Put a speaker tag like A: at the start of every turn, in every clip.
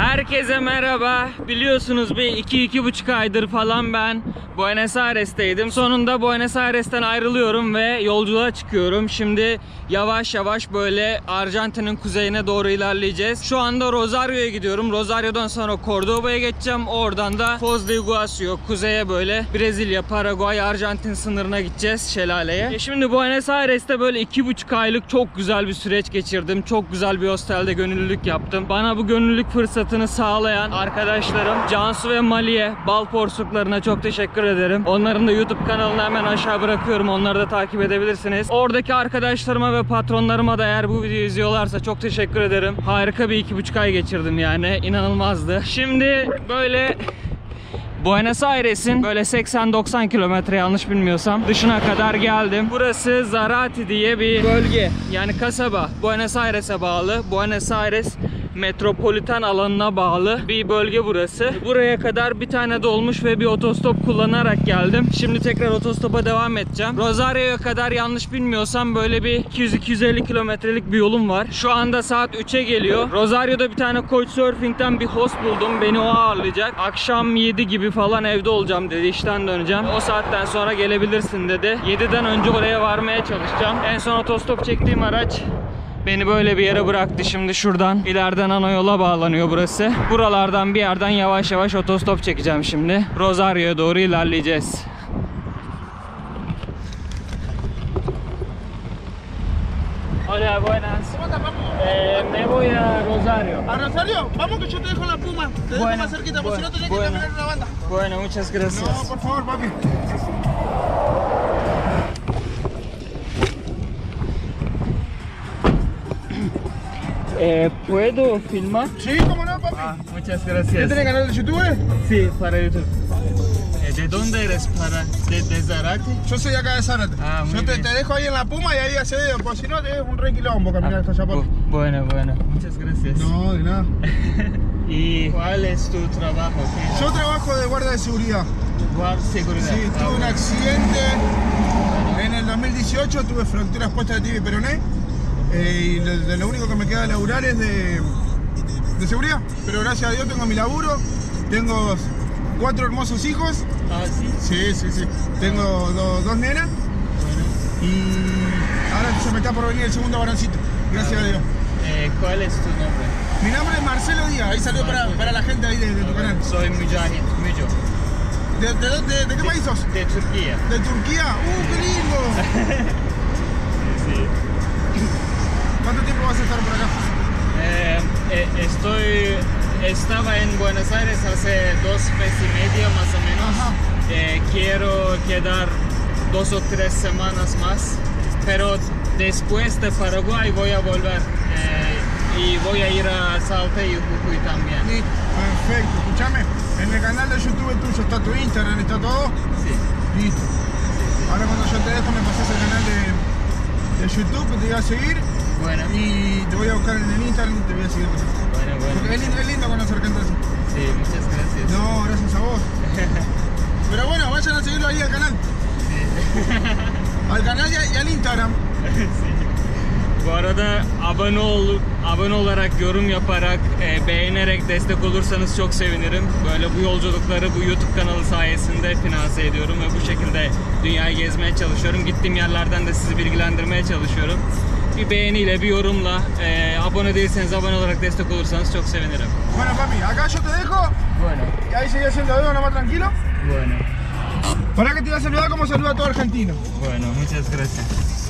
A: Herkese merhaba. Biliyorsunuz bir 2-2,5 aydır falan ben Buenos Aires'teydim. Sonunda Buenos Aires'ten ayrılıyorum ve yolculuğa çıkıyorum. Şimdi yavaş yavaş böyle Arjantin'in kuzeyine doğru ilerleyeceğiz. Şu anda Rosario'ya gidiyorum. Rosario'dan sonra Cordoba'ya geçeceğim. Oradan da Foz do Iguaçu'ya, kuzeye böyle Brezilya, Paraguay, Arjantin sınırına gideceğiz, şelaleye. Şimdi Buenos Aires'te böyle 2,5 aylık çok güzel bir süreç geçirdim. Çok güzel bir hostelde gönüllülük yaptım. Bana bu gönüllülük fırsatını sağlayan arkadaşlarım Cansu ve Mali'ye, bal porsuklarına çok teşekkür ederim. Onların da YouTube kanalını hemen aşağı bırakıyorum. Onları da takip edebilirsiniz. Oradaki arkadaşlarıma ve patronlarıma da eğer bu videoyu izliyorlarsa çok teşekkür ederim. Harika bir 2,5 ay geçirdim yani. İnanılmazdı. Şimdi böyle Buenos Aires'in böyle 80-90 kilometre, yanlış bilmiyorsam, dışına kadar geldim. Burası Zarate diye bir bölge, yani kasaba. Buenos Aires'e bağlı. Buenos Aires metropolitan alanına bağlı bir bölge burası. Buraya kadar bir tane dolmuş ve bir otostop kullanarak geldim. Şimdi tekrar otostopa devam edeceğim. Rosario'ya kadar, yanlış bilmiyorsam, böyle bir 200-250 kilometrelik bir yolum var. Şu anda saat 3'e geliyor. Rosario'da bir tane Couchsurfing'den bir host buldum. Beni o ağırlayacak. Akşam 7 gibi falan evde olacağım dedi. İşten döneceğim. O saatten sonra gelebilirsin dedi. 7'den önce oraya varmaya çalışacağım. En son otostop çektiğim araç beni böyle bir yere bıraktı. Şimdi şuradan ileriden ana yola bağlanıyor burası. Buralardan bir yerden yavaş yavaş otostop çekeceğim şimdi. Rosario'ya doğru ilerleyeceğiz. Hola, buenas. Me voy a Rosario.
B: ¿A Rosario? Vamos que yo te dejo la Puma. Te dejo más cerquita, porque si no tenés que caminar una banda.
A: Bueno, muchas gracias.
B: No, por favor, papi.
A: ¿Puedo filmar?
B: Sí, cómo no, papi.
A: Muchas
B: ¿Ya
A: gracias.
B: tenés canal de YouTube?
A: Sí, para YouTube. ¿De dónde eres? ¿De Zarate?
B: Yo soy acá de Zárate.
A: Ah, muy
B: yo te
A: bien.
B: dejo ahí en la Puma y ahí accedo, porque si no te es un re quilombo caminar hasta allá, papi.
A: Bueno, muchas gracias.
B: No, de nada.
A: ¿Y cuál es tu trabajo?
B: Yo trabajo de guardia de seguridad.
A: Guardia seguridad.
B: Sí, tuve un accidente en el 2018, tuve fracturas puestas de tibia y peroné. Y lo único que me queda de laburar es de seguridad. Pero gracias a Dios tengo mi laburo, tengo 4 hermosos hijos.
A: Ah, sí.
B: Sí. Tengo dos nenas.
A: Bueno.
B: Y ahora se me está por venir el segundo varoncito. Gracias a Dios.
A: ¿Cuál es tu nombre?
B: Mi nombre es Marcelo Díaz. Ahí salió para la gente ahí de tu canal.
A: Soy Mücahit, Müco.
B: ¿De qué país sos?
A: De Turquía.
B: ¿De Turquía? ¡Qué lindo!
A: Sí.
B: ¿Cuánto tiempo vas a estar por acá?
A: Estaba en Buenos Aires hace 2 meses y medio más o menos. Quiero quedar 2 o 3 semanas más, pero después de Paraguay voy a volver y voy a ir a Salta y Jujuy también.
B: Sí, perfecto. Escúchame, en el canal de YouTube tuyo está tu Instagram, está todo.
A: Sí.
B: Listo. Ahora cuando yo te dejo me pasas el canal de YouTube que te voy a seguir.
A: Bueno.
B: Y te voy a buscar en el Instagram y te voy a seguir.
A: Bueno.
B: Porque es lindo conocer gente así.
A: Sí, muchas gracias.
B: No, gracias a vos. Pero bueno, vayan a seguirlo ahí al canal.
A: Sí.
B: Al canal y al Instagram.
A: Bu arada abone olarak, yorum yaparak, beğenerek destek olursanız çok sevinirim. Böyle bu yolculukları bu YouTube kanalı sayesinde finanse ediyorum ve bu şekilde dünyayı gezmeye çalışıyorum. Gittiğim yerlerden de sizi bilgilendirmeye çalışıyorum. Bir beğeniyle, bir yorumla, abone değilseniz abone olarak destek olursanız çok sevinirim.
B: Bueno, papi, acá yo te dejo.
A: Bueno.
B: Y ahí seguí haciendo dedo nomás tranquilo.
A: Bueno.
B: Para que te voy a saludar como saluda a todo argentino.
A: Bueno, muchas gracias.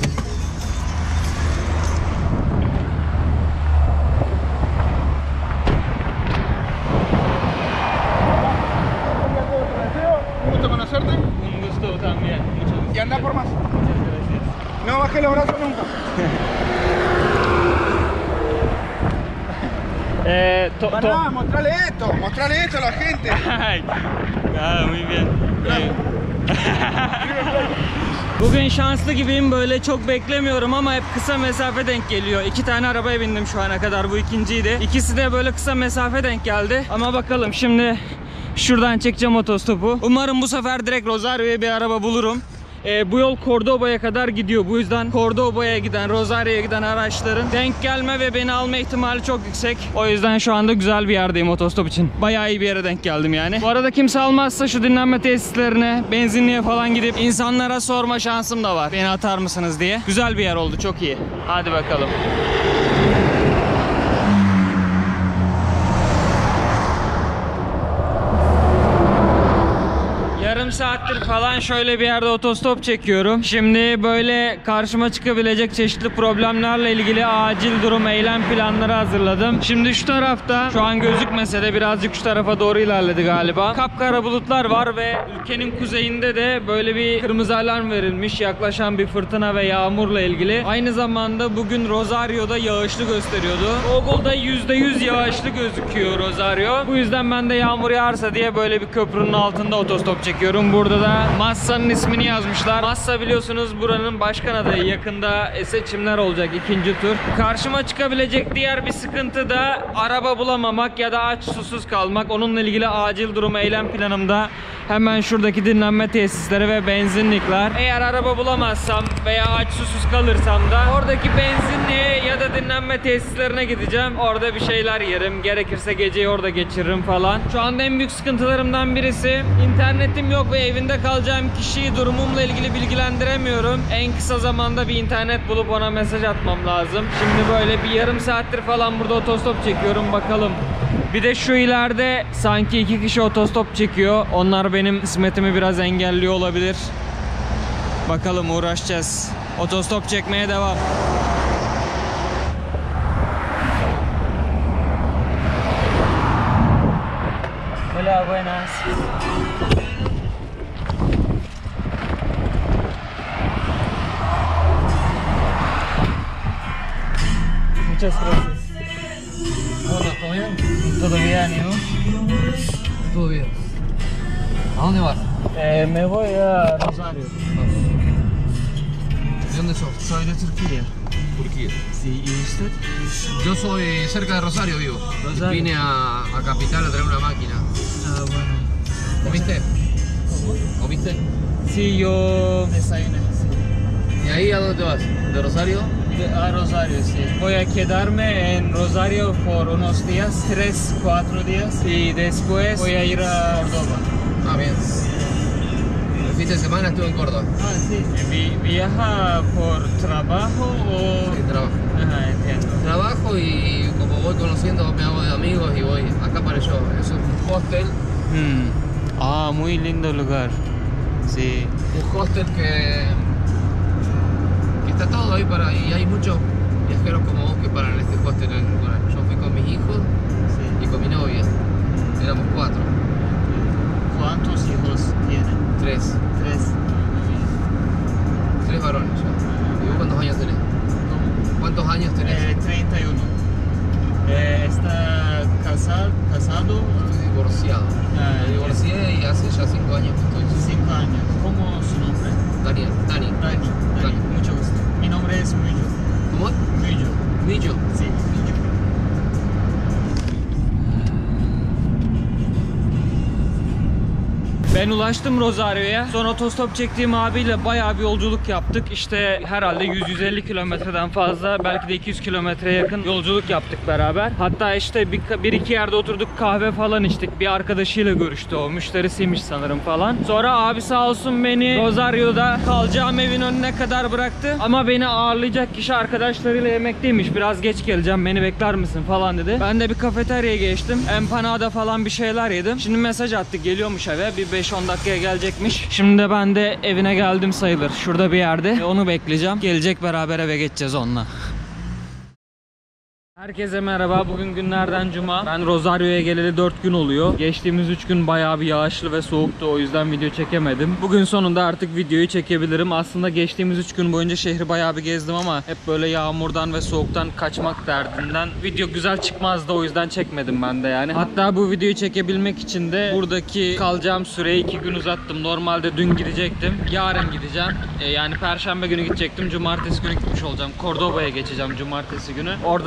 B: Un gusto conocerte.
A: Un gusto también. Muchas gracias.
B: Y anda por más.
A: Muchas gracias.
B: No bajé los brazos nunca. Pará, mostrale esto a la gente.
A: Ay. Muy bien. Bugün şanslı gibiyim, böyle çok beklemiyorum ama hep kısa mesafe denk geliyor. 2 tane arabaya bindim şu ana kadar, bu ikinciydi. İkisi de böyle kısa mesafe denk geldi. Ama bakalım şimdi şuradan çekeceğim otostopu. Umarım bu sefer direkt Rosario'ya bir araba bulurum. Bu yol Cordoba'ya kadar gidiyor. Bu yüzden Cordoba'ya giden, Rosario'ya giden araçların denk gelme ve beni alma ihtimali çok yüksek. O yüzden şu anda güzel bir yerdeyim otostop için. Bayağı iyi bir yere denk geldim yani. Bu arada kimse almazsa şu dinlenme tesislerine, benzinliğe falan gidip insanlara sorma şansım da var. Beni atar mısınız diye. Güzel bir yer oldu, çok iyi. Hadi bakalım. Yarım saattir falan şöyle bir yerde otostop çekiyorum. Şimdi böyle karşıma çıkabilecek çeşitli problemlerle ilgili acil durum eylem planları hazırladım. Şimdi şu tarafta, şu an gözükmese de birazcık şu tarafa doğru ilerledi galiba. Kapkara bulutlar var ve ülkenin kuzeyinde de böyle bir kırmızı alarm verilmiş. Yaklaşan bir fırtına ve yağmurla ilgili. Aynı zamanda bugün Rosario'da yağışlı gösteriyordu. Google'da %100 yağışlı gözüküyor Rosario. Bu yüzden ben de yağmur yağarsa diye böyle bir köprünün altında otostop çekiyorum. Burada da Massa'nın ismini yazmışlar. Massa biliyorsunuz buranın başkan adayı. Yakında seçimler olacak, ikinci tur. Karşıma çıkabilecek diğer bir sıkıntı da araba bulamamak ya da aç susuz kalmak. Onunla ilgili acil durum eylem planımda hemen şuradaki dinlenme tesisleri ve benzinlikler. Eğer araba bulamazsam veya aç susuz kalırsam da oradaki benzinliğe ya da dinlenme tesislerine gideceğim. Orada bir şeyler yerim. Gerekirse geceyi orada geçiririm falan. Şu anda en büyük sıkıntılarımdan birisi internetim yok ve evinde kalacağım kişiyi durumumla ilgili bilgilendiremiyorum. En kısa zamanda bir internet bulup ona mesaj atmam lazım. Şimdi böyle bir yarım saattir falan burada otostop çekiyorum, bakalım. Bir de şu ileride sanki 2 kişi otostop çekiyor. Onlar benim kısmetimi biraz engelliyor olabilir. Bakalım, uğraşacağız. Otostop çekmeye devam. Hola, buenas. Muchas gracias.
C: Hola, ¿todo bien?
A: Todo bien, ¿no?
C: Todo bien. ¿A dónde vas?
A: Me voy a Rosario.
C: ¿De dónde sos?
A: Soy de Turquía.
C: Turquía.
A: Sí, ¿y usted?
C: Yo soy cerca de Rosario, vivo.
A: Rosario.
C: Vine a Capital a traer una máquina.
A: Ah, bueno.
C: ¿Comiste? ¿Comiste?
A: Sí, yo desayuné. Sí.
C: ¿Y ahí a dónde te vas? ¿De Rosario?
A: A Rosario, sí. Voy a quedarme en Rosario por unos días, 3-4 días. Y después voy a ir a Córdoba.
C: Ah, bien. El fin de semana estuve en Córdoba.
A: Ah, sí. ¿Viaja por trabajo o...?
C: Sí, trabajo.
A: Ajá, entiendo.
C: Trabajo y como voy conociendo, me hago de amigos y voy. Acá para yo. Es un hostel.
A: Ah, muy lindo lugar. Sí.
C: Un hostel que está todo ahí para. Y hay muchos viajeros como vos que paran en este hostel en el lugar. Yo fui con mis hijos y con mi novia. Éramos 4.
A: ¿Cuántos hijos tienen?
C: 3. 3 varones ya. ¿Y vos cuántos años tenés? ¿Cuántos años tenés?
A: 31. ¿Está casado?
C: Estoy divorciado. Me divorcié y hace ya 5 años que estoy.
A: 5 años. ¿Cómo es su nombre?
C: Dani.
A: Dani. Mucho gusto. Mi nombre es Millo.
C: ¿Cómo? Millo.
A: Sí, Millo. Ben ulaştım Rosario'ya. Sonra otostop çektiğim abiyle bayağı bir yolculuk yaptık. İşte herhalde 100-150 kilometreden fazla, belki de 200 kilometreye yakın yolculuk yaptık beraber. Hatta işte bir iki yerde oturduk, kahve falan içtik. Bir arkadaşıyla görüştü, o müşterisiymiş sanırım falan. Sonra abi sağ olsun beni Rosario'da kalacağım evin önüne kadar bıraktı. Ama beni ağırlayacak kişi arkadaşlarıyla yemekteymiş. Biraz geç geleceğim, beni bekler misin falan dedi. Ben de bir kafeteryaya geçtim. Empanada falan bir şeyler yedim. Şimdi mesaj attı, geliyormuş eve. Bir 5-10 dakikaya gelecekmiş. Şimdi de ben de evine geldim sayılır. Şurada bir yerde. Onu bekleyeceğim. Gelecek, beraber eve geçeceğiz onunla. Herkese merhaba. Bugün günlerden cuma. Ben Rosario'ya geleli 4 gün oluyor. Geçtiğimiz 3 gün bayağı bir yağışlı ve soğuktu. O yüzden video çekemedim. Bugün sonunda artık videoyu çekebilirim. Aslında geçtiğimiz 3 gün boyunca şehri bayağı bir gezdim ama hep böyle yağmurdan ve soğuktan kaçmak derdinden video güzel çıkmazdı. O yüzden çekmedim ben de yani. Hatta bu videoyu çekebilmek için de buradaki kalacağım süreyi 2 gün uzattım. Normalde dün gidecektim. Yarın gideceğim. Yani Perşembe günü gidecektim. Cumartesi günü gitmiş olacağım. Cordoba'ya geçeceğim cumartesi günü. Orada da kendime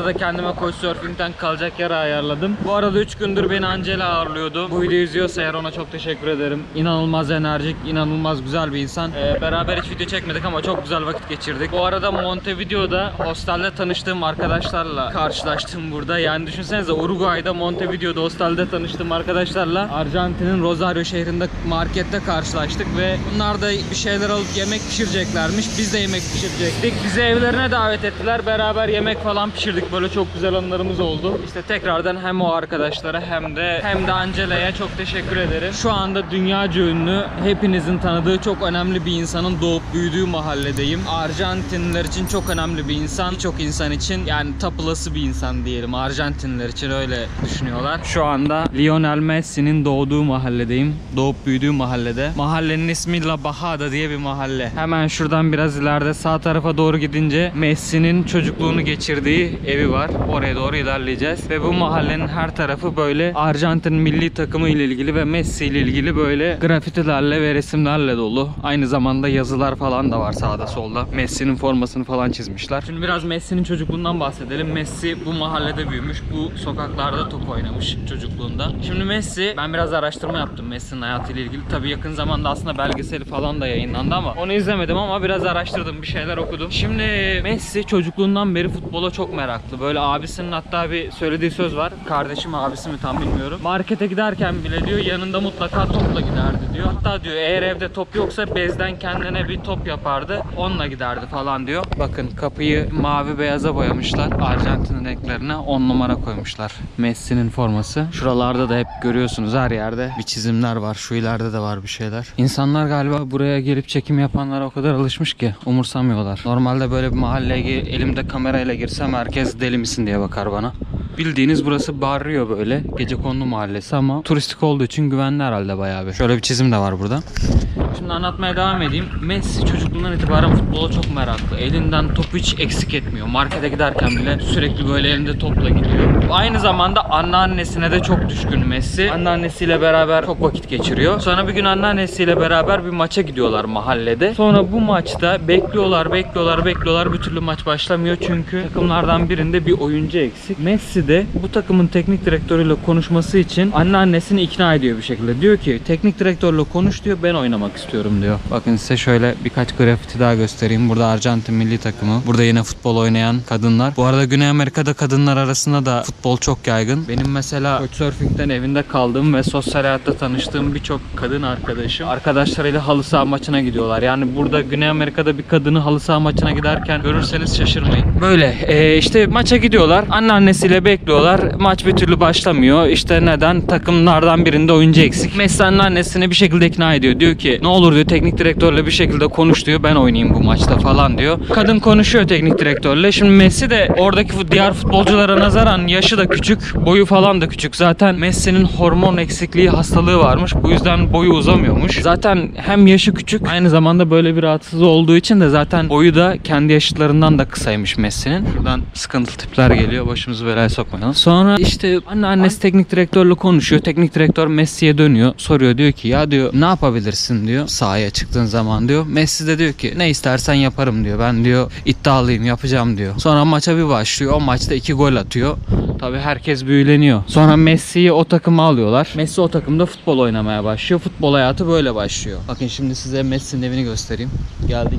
A: Kendime Couchsurfing'den kalacak yer ayarladım. Bu arada 3 gündür beni Angela ağırlıyordu. Bu videoyu izliyorsa eğer ona çok teşekkür ederim. İnanılmaz enerjik, inanılmaz güzel bir insan. Beraber hiç video çekmedik ama çok güzel vakit geçirdik. Bu arada Montevideo'da hostelde tanıştığım arkadaşlarla karşılaştım burada. Yani düşünsenize, Uruguay'da Montevideo'da hostelde tanıştığım arkadaşlarla Arjantin'in Rosario şehrinde markette karşılaştık ve bunlar da bir şeyler alıp yemek pişireceklermiş. Biz de yemek pişirecektik. Bizi evlerine davet ettiler. Beraber yemek falan pişirdik. Böyle çok güzel anılarımız oldu. İşte tekrardan hem o arkadaşlara hem de Angela'ya çok teşekkür ederim. Şu anda dünyaca ünlü, hepinizin tanıdığı çok önemli bir insanın doğup büyüdüğü mahalledeyim. Arjantinliler için çok önemli bir insan. Birçok insan için yani tapılası bir insan diyelim. Arjantinliler için öyle düşünüyorlar. Şu anda Lionel Messi'nin doğduğu mahalledeyim. Doğup büyüdüğü mahallede. Mahallenin ismi La Bajada diye bir mahalle. Hemen şuradan biraz ileride sağ tarafa doğru gidince Messi'nin çocukluğunu geçirdiği evi var. Oraya doğru ilerleyeceğiz. Ve bu mahallenin her tarafı böyle Arjantin milli takımı ile ilgili ve Messi ile ilgili böyle grafitilerle ve resimlerle dolu. Aynı zamanda yazılar falan da var sağda solda. Messi'nin formasını falan çizmişler. Şimdi biraz Messi'nin çocukluğundan bahsedelim. Messi bu mahallede büyümüş. Bu sokaklarda top oynamış çocukluğunda. Şimdi Messi, ben biraz araştırma yaptım Messi'nin hayatıyla ilgili. Tabii yakın zamanda aslında belgeseli falan da yayınlandı ama onu izlemedim ama biraz araştırdım, bir şeyler okudum. Şimdi Messi çocukluğundan beri futbola çok meraklı. Böyle abisinin hatta bir söylediği söz var. Kardeşim abisi mi tam bilmiyorum. Markete giderken bile diyor yanında mutlaka topla giderdi diyor. Hatta diyor eğer evde top yoksa bezden kendine bir top yapardı. Onunla giderdi falan diyor. Bakın kapıyı mavi beyaza boyamışlar. Arjantin renklerine 10 numara koymuşlar. Messi'nin forması. Şuralarda da hep görüyorsunuz, her yerde bir çizimler var. Şu ileride de var bir şeyler. İnsanlar galiba buraya gelip çekim yapanlara o kadar alışmış ki umursamıyorlar. Normalde böyle bir mahalleye elimde kamerayla girsem herkes deli misin diye bakar bana. Bildiğiniz burası Barrio böyle. Gecekondu mahallesi ama turistik olduğu için güvenli herhalde bayağı bir. Şöyle bir çizim de var burada. Şimdi anlatmaya devam edeyim. Messi çocukluğundan itibaren futbola çok meraklı. Elinden topu hiç eksik etmiyor. Markete giderken bile sürekli böyle elinde topla gidiyor. Aynı zamanda anneannesine de çok düşkün Messi. Anneannesiyle beraber çok vakit geçiriyor. Sonra bir gün anneannesiyle beraber bir maça gidiyorlar mahallede. Sonra bu maçta bekliyorlar. Bir türlü maç başlamıyor çünkü takımlardan birinde bir oyuncu eksik. Messi de bu takımın teknik direktörüyle konuşması için anneannesini ikna ediyor bir şekilde. Diyor ki teknik direktörle konuş diyor, ben oynamak istiyorum diyor. Bakın size şöyle birkaç grafiti daha göstereyim. Burada Arjantin milli takımı. Burada yine futbol oynayan kadınlar. Bu arada Güney Amerika'da kadınlar arasında da futbol çok yaygın. Benim mesela Couchsurfing'den evinde kaldığım ve sosyal hayatta tanıştığım birçok kadın arkadaşım arkadaşlarıyla halı saha maçına gidiyorlar. Yani burada Güney Amerika'da bir kadını halı saha maçına giderken görürseniz şaşırmayın. Böyle işte maça gidiyorlar. Anneannesiyle bekliyorlar. Maç bir türlü başlamıyor. İşte neden? Takımlardan birinde oyuncu eksik. Messi anneannesini bir şekilde ikna ediyor. Diyor ki ne olur diyor teknik direktörle bir şekilde konuş diyor. Ben oynayayım bu maçta falan diyor. Kadın konuşuyor teknik direktörle. Şimdi Messi de oradaki diğer futbolculara nazaran yaşı da küçük. Boyu falan da küçük. Zaten Messi'nin hormon eksikliği hastalığı varmış. Bu yüzden boyu uzamıyormuş. Zaten hem yaşı küçük aynı zamanda böyle bir rahatsızlığı olduğu için de zaten boyu da kendi yaşıtlarından da kısaymış Messi'nin. Şuradan sıkıntılı tipler geliyor. Başımızı belaya sokmayalım. Sonra işte annesi teknik direktörle konuşuyor. Teknik direktör Messi'ye dönüyor. Soruyor, diyor ki ya diyor ne yapabilirsin diyor sahaya çıktığın zaman diyor. Messi de diyor ki ne istersen yaparım diyor. Ben diyor iddialıyım, yapacağım diyor. Sonra maça bir başlıyor. O maçta 2 gol atıyor. Tabii herkes büyüleniyor. Sonra Messi'yi o takıma alıyorlar. Messi o takımda futbol oynamaya başlıyor. Futbol hayatı böyle başlıyor. Bakın şimdi size Messi'nin evini göstereyim. Geldik.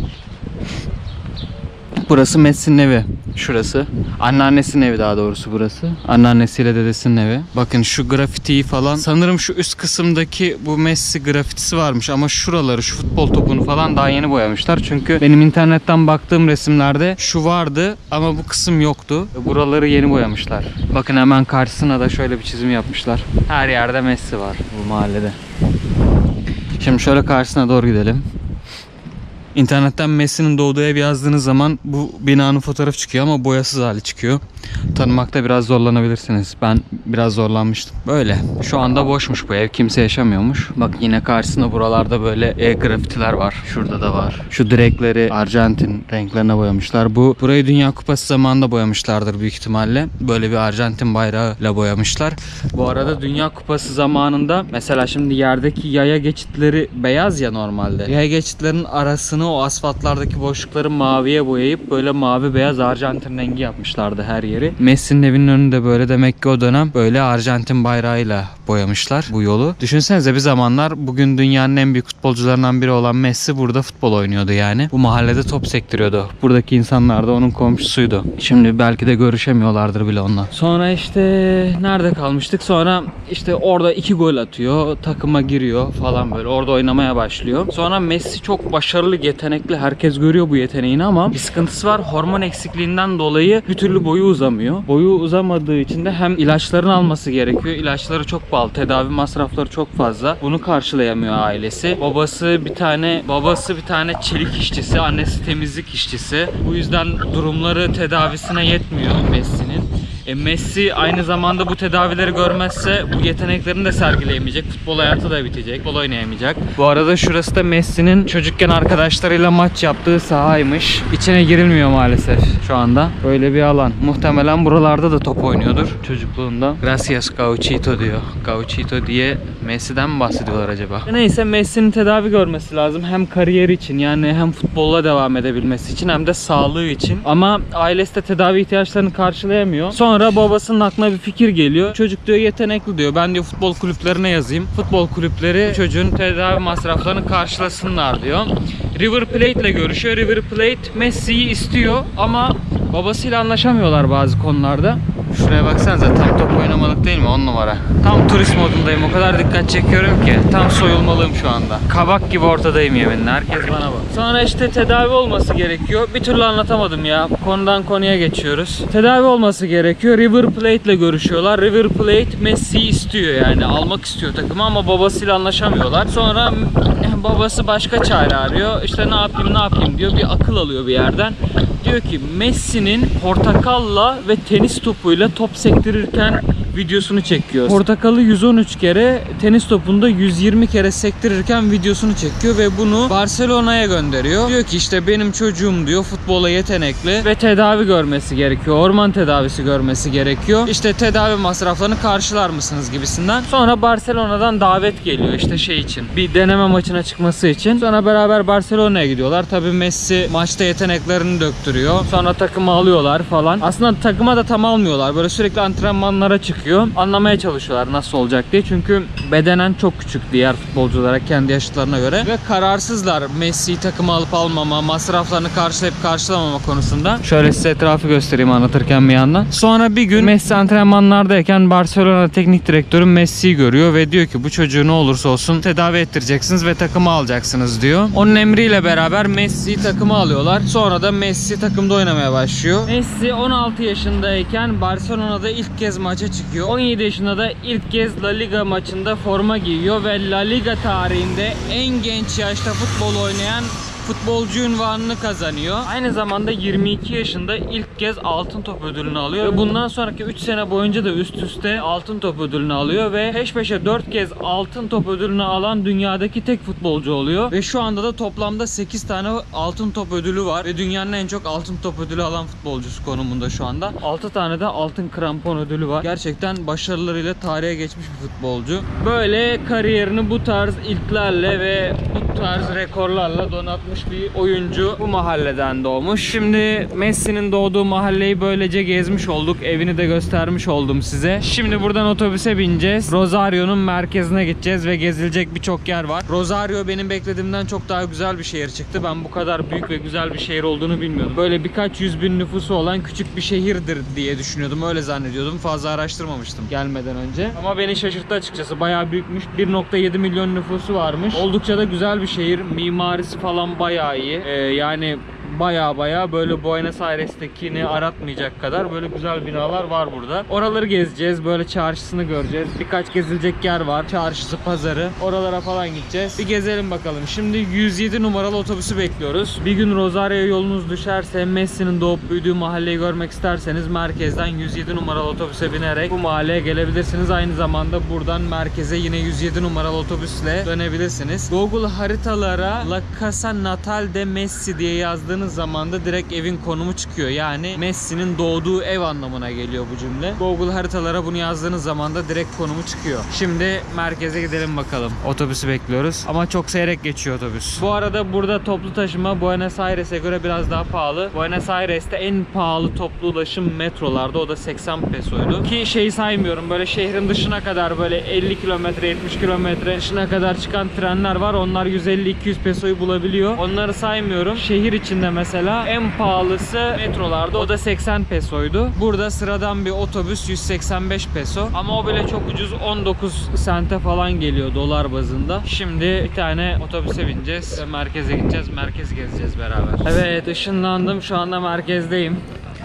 A: Burası Messi'nin evi. Şurası. Anneannesinin evi daha doğrusu burası. Anneannesiyle dedesinin evi. Bakın şu grafitiyi falan. Sanırım şu üst kısımdaki bu Messi grafitisi varmış ama şuraları, şu futbol topunu falan daha yeni boyamışlar. Çünkü benim internetten baktığım resimlerde şu vardı ama bu kısım yoktu. Buraları yeni boyamışlar. Bakın hemen karşısına da şöyle bir çizim yapmışlar. Her yerde Messi var bu mahallede. Şimdi şöyle karşısına doğru gidelim. İnternetten Messi'nin doğduğu ev yazdığınız zaman bu binanın fotoğrafı çıkıyor ama boyasız hali çıkıyor. Tanımakta biraz zorlanabilirsiniz. Ben biraz zorlanmıştım. Böyle. Şu anda boşmuş bu ev. Kimse yaşamıyormuş. Bak yine karşısında buralarda böyle grafitiler var. Şurada da var. Şu direkleri Arjantin renklerine boyamışlar. Burayı Dünya Kupası zamanında boyamışlardır büyük ihtimalle. Böyle bir Arjantin bayrağıyla boyamışlar. Bu arada Dünya Kupası zamanında mesela şimdi yerdeki yaya geçitleri beyaz ya normalde. Yaya geçitlerin arasını altını, o asfaltlardaki boşlukları maviye boyayıp böyle mavi beyaz Arjantin rengi yapmışlardı her yeri. Messi'nin evinin önünde böyle, demek ki o dönem böyle Arjantin bayrağıyla boyamışlar bu yolu. Düşünsenize, bir zamanlar bugün dünyanın en büyük futbolcularından biri olan Messi burada futbol oynuyordu yani. Bu mahallede top sektiriyordu. Buradaki insanlar da onun komşusuydu. Şimdi belki de görüşemiyorlardır bile onunla. Sonra işte nerede kalmıştık? Sonra işte orada 2 gol atıyor. Takıma giriyor falan böyle. Orada oynamaya başlıyor. Sonra Messi çok başarılı, yetenekli. Herkes görüyor bu yeteneğini ama bir sıkıntısı var. Hormon eksikliğinden dolayı bir türlü boyu uzamıyor. Boyu uzamadığı için de hem ilaçlarını alması gerekiyor. İlaçları çok pahalı. Tedavi masrafları çok fazla. Bunu karşılayamıyor ailesi. Babası bir tane çelik işçisi, annesi temizlik işçisi. Bu yüzden durumları tedavisine yetmiyor Messi'nin. Messi aynı zamanda bu tedavileri görmezse bu yeteneklerini de sergileyemeyecek. Futbol hayatı da bitecek. Futbol oynayamayacak. Bu arada şurası da Messi'nin çocukken arkadaşlarıyla maç yaptığı sahaymış. İçine girilmiyor maalesef şu anda. Böyle bir alan. Muhtemelen buralarda da top oynuyordur çocukluğunda. Gracias Gauchito diyor. Gauchito diye Messi'den mi bahsediyorlar acaba? Neyse, Messi'nin tedavi görmesi lazım. Hem kariyer için, yani hem futbolla devam edebilmesi için, hem de sağlığı için. Ama ailesi de tedavi ihtiyaçlarını karşılayamıyor. Sonra babasının aklına bir fikir geliyor. Çocuk diyor yetenekli diyor. Ben diyor futbol kulüplerine yazayım. Futbol kulüpleri çocuğun tedavi masraflarını karşılasınlar diyor. River Plate ile görüşüyor. River Plate Messi'yi istiyor ama babasıyla anlaşamıyorlar bazı konularda. Şuraya baksanıza, tam top oynamalık değil mi? 10 numara. Tam turist modundayım. O kadar dikkat çekiyorum ki. Tam soyulmalıyım şu anda. Kabak gibi ortadayım yeminle. Herkes bana bak. Sonra işte tedavi olması gerekiyor. Bir türlü anlatamadım ya. Konudan konuya geçiyoruz. Tedavi olması gerekiyor. River Plate ile görüşüyorlar. River Plate Messi'yi istiyor yani. Almak istiyor takımı ama babasıyla anlaşamıyorlar. Sonra babası başka çare arıyor. İşte ne yapayım diyor. Bir akıl alıyor bir yerden. Diyor ki Messi'nin portakalla ve tenis topuyla top sektirirken videosunu çekiyor. Portakalı 113 kere, tenis topunda 120 kere sektirirken videosunu çekiyor ve bunu Barcelona'ya gönderiyor. Diyor ki işte benim çocuğum diyor futbola yetenekli ve tedavi görmesi gerekiyor. Orman tedavisi görmesi gerekiyor. İşte tedavi masraflarını karşılar mısınız gibisinden. Sonra Barcelona'dan davet geliyor işte şey için. Bir deneme maçına çıkması için. Sonra beraber Barcelona'ya gidiyorlar. Tabii Messi maçta yeteneklerini döktürüyor. Sonra takımı alıyorlar falan. Aslında takıma da tam almıyorlar. Böyle sürekli antrenmanlara çıkıyor. Anlamaya çalışıyorlar nasıl olacak diye. Çünkü bedenen çok küçük diğer futbolculara kendi yaşıtlarına göre. Ve kararsızlar Messi'yi takıma alıp almama, masraflarını karşılayıp karşılamama konusunda. Şöyle size etrafı göstereyim anlatırken bir yandan. Sonra bir gün Messi antrenmanlardayken Barcelona teknik direktörü Messi'yi görüyor ve diyor ki bu çocuğu ne olursa olsun tedavi ettireceksiniz ve takıma alacaksınız diyor. Onun emriyle beraber Messi'yi takıma alıyorlar. Sonra da Messi takımda oynamaya başlıyor. Messi 16 yaşındayken Barcelona'da ilk kez maça çıkıyor. 17 yaşında da ilk kez La Liga maçında forma giyiyor ve La Liga tarihinde en genç yaşta futbol oynayan futbolcu unvanını kazanıyor. Aynı zamanda 22 yaşında ilk kez altın top ödülünü alıyor. Ve bundan sonraki 3 sene boyunca da üst üste altın top ödülünü alıyor ve peş peşe 4 kez altın top ödülünü alan dünyadaki tek futbolcu oluyor. Ve şu anda da toplamda 8 tane altın top ödülü var. Ve dünyanın en çok altın top ödülü alan futbolcusu konumunda şu anda. 6 tane de altın krampon ödülü var. Gerçekten başarılarıyla tarihe geçmiş bir futbolcu. Böyle kariyerini bu tarz ilklerle ve bu tarz rekorlarla donatmış bir oyuncu. Bu mahalleden doğmuş. Şimdi Messi'nin doğduğu mahalleyi böylece gezmiş olduk. Evini de göstermiş oldum size. Şimdi buradan otobüse bineceğiz. Rosario'nun merkezine gideceğiz ve gezilecek birçok yer var. Rosario benim beklediğimden çok daha güzel bir şehir çıktı. Ben bu kadar büyük ve güzel bir şehir olduğunu bilmiyordum. Böyle birkaç 100 bin nüfusu olan küçük bir şehirdir diye düşünüyordum. Öyle zannediyordum. Fazla araştırmamıştım gelmeden önce. Ama beni şaşırttı açıkçası. Bayağı büyükmüş. 1.7 milyon nüfusu varmış. Oldukça da güzel bir şehir. Mimarisi falan bayağı iyi. Yani baya böyle Buenos Aires'tekini aratmayacak kadar böyle güzel binalar var burada. Oraları gezeceğiz. Böyle çarşısını göreceğiz. Birkaç gezilecek yer var. Çarşısı, pazarı. Oralara falan gideceğiz. Bir gezelim bakalım. Şimdi 107 numaralı otobüsü bekliyoruz. Bir gün Rosario yolunuz düşerse, Messi'nin doğup büyüdüğü mahalleyi görmek isterseniz merkezden 107 numaralı otobüse binerek bu mahalleye gelebilirsiniz. Aynı zamanda buradan merkeze yine 107 numaralı otobüsle dönebilirsiniz. Google haritalara La Casa Natal de Messi diye yazdığınız yazdığınız zaman da direkt evin konumu çıkıyor. Yani Messi'nin doğduğu ev anlamına geliyor bu cümle. Google haritalara bunu yazdığınız zaman da direkt konumu çıkıyor. Şimdi merkeze gidelim bakalım. Otobüsü bekliyoruz. Ama çok seyrek geçiyor otobüs. Bu arada burada toplu taşıma Buenos Aires'e göre biraz daha pahalı. Buenos Aires'te en pahalı toplu ulaşım metrolarda. O da 80 pesoydu. Ki şeyi saymıyorum. Böyle şehrin dışına kadar böyle 50 kilometre 70 kilometre dışına kadar çıkan trenler var. Onlar 150-200 pesoyu bulabiliyor. Onları saymıyorum. Şehir içinde mesela en pahalısı metrolarda. O da 80 pesoydu. Burada sıradan bir otobüs 185 peso. Ama o bile çok ucuz. 19 sente falan geliyor dolar bazında. Şimdi bir tane otobüse bineceğiz. Merkeze gideceğiz. Merkezi gezeceğiz beraber. Evet, ışınlandım. Şu anda merkezdeyim.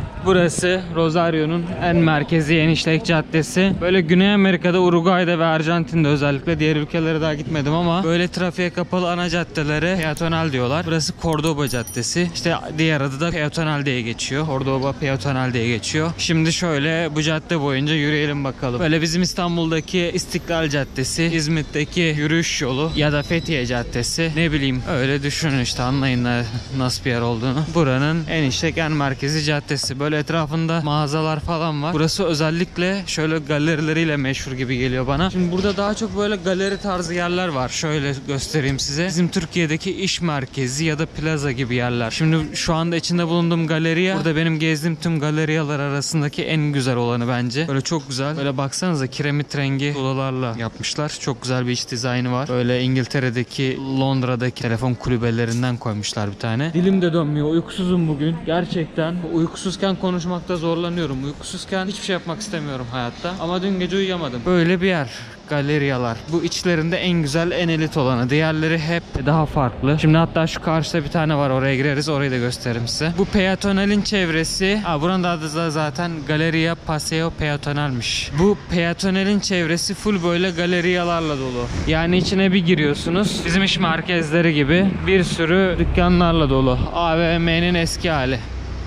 A: Burası Rosario'nun en merkezi en işlek caddesi. Böyle Güney Amerika'da, Uruguay'da ve Arjantin'de özellikle, diğer ülkelere daha gitmedim ama böyle trafiğe kapalı ana caddelere peatonal diyorlar. Burası Cordoba Caddesi. İşte diğer adı da peatonal diye geçiyor. Cordoba peatonal diye geçiyor. Şimdi şöyle bu cadde boyunca yürüyelim bakalım. Böyle bizim İstanbul'daki İstiklal Caddesi, İzmit'teki yürüyüş yolu ya da Fethiye Caddesi, ne bileyim, öyle düşünün işte, anlayın nasıl bir yer olduğunu. Buranın en işlek en merkezi caddesi. Böyle etrafında mağazalar falan var. Burası özellikle şöyle galerileriyle meşhur gibi geliyor bana. Şimdi burada daha çok böyle galeri tarzı yerler var. Şöyle göstereyim size. Bizim Türkiye'deki iş merkezi ya da plaza gibi yerler. Şimdi şu anda içinde bulunduğum galeriya, burada benim gezdiğim tüm galeriyalar arasındaki en güzel olanı bence. Böyle çok güzel. Böyle baksanıza, kiremit rengi tuğlalarla yapmışlar. Çok güzel bir iç dizaynı var. Böyle İngiltere'deki, Londra'daki telefon kulübelerinden koymuşlar bir tane. Dilim de dönmüyor. Uykusuzum bugün. Gerçekten. Uykusuzken konuşmakta zorlanıyorum. Uykusuzken hiçbir şey yapmak istemiyorum hayatta. Ama dün gece uyuyamadım. Böyle bir yer. Galeriyalar. Bu içlerinde en güzel, en elit olanı. Diğerleri hep daha farklı. Şimdi hatta şu karşıda bir tane var. Oraya gireriz. Orayı da gösteririm size. Bu peatonalin çevresi. Buranın adı da zaten Galeria Paseo Peatonal'miş. Bu peatonalin çevresi full böyle galeriyalarla dolu. Yani içine bir giriyorsunuz. Bizim iş merkezleri gibi bir sürü dükkanlarla dolu. AVM'nin eski hali.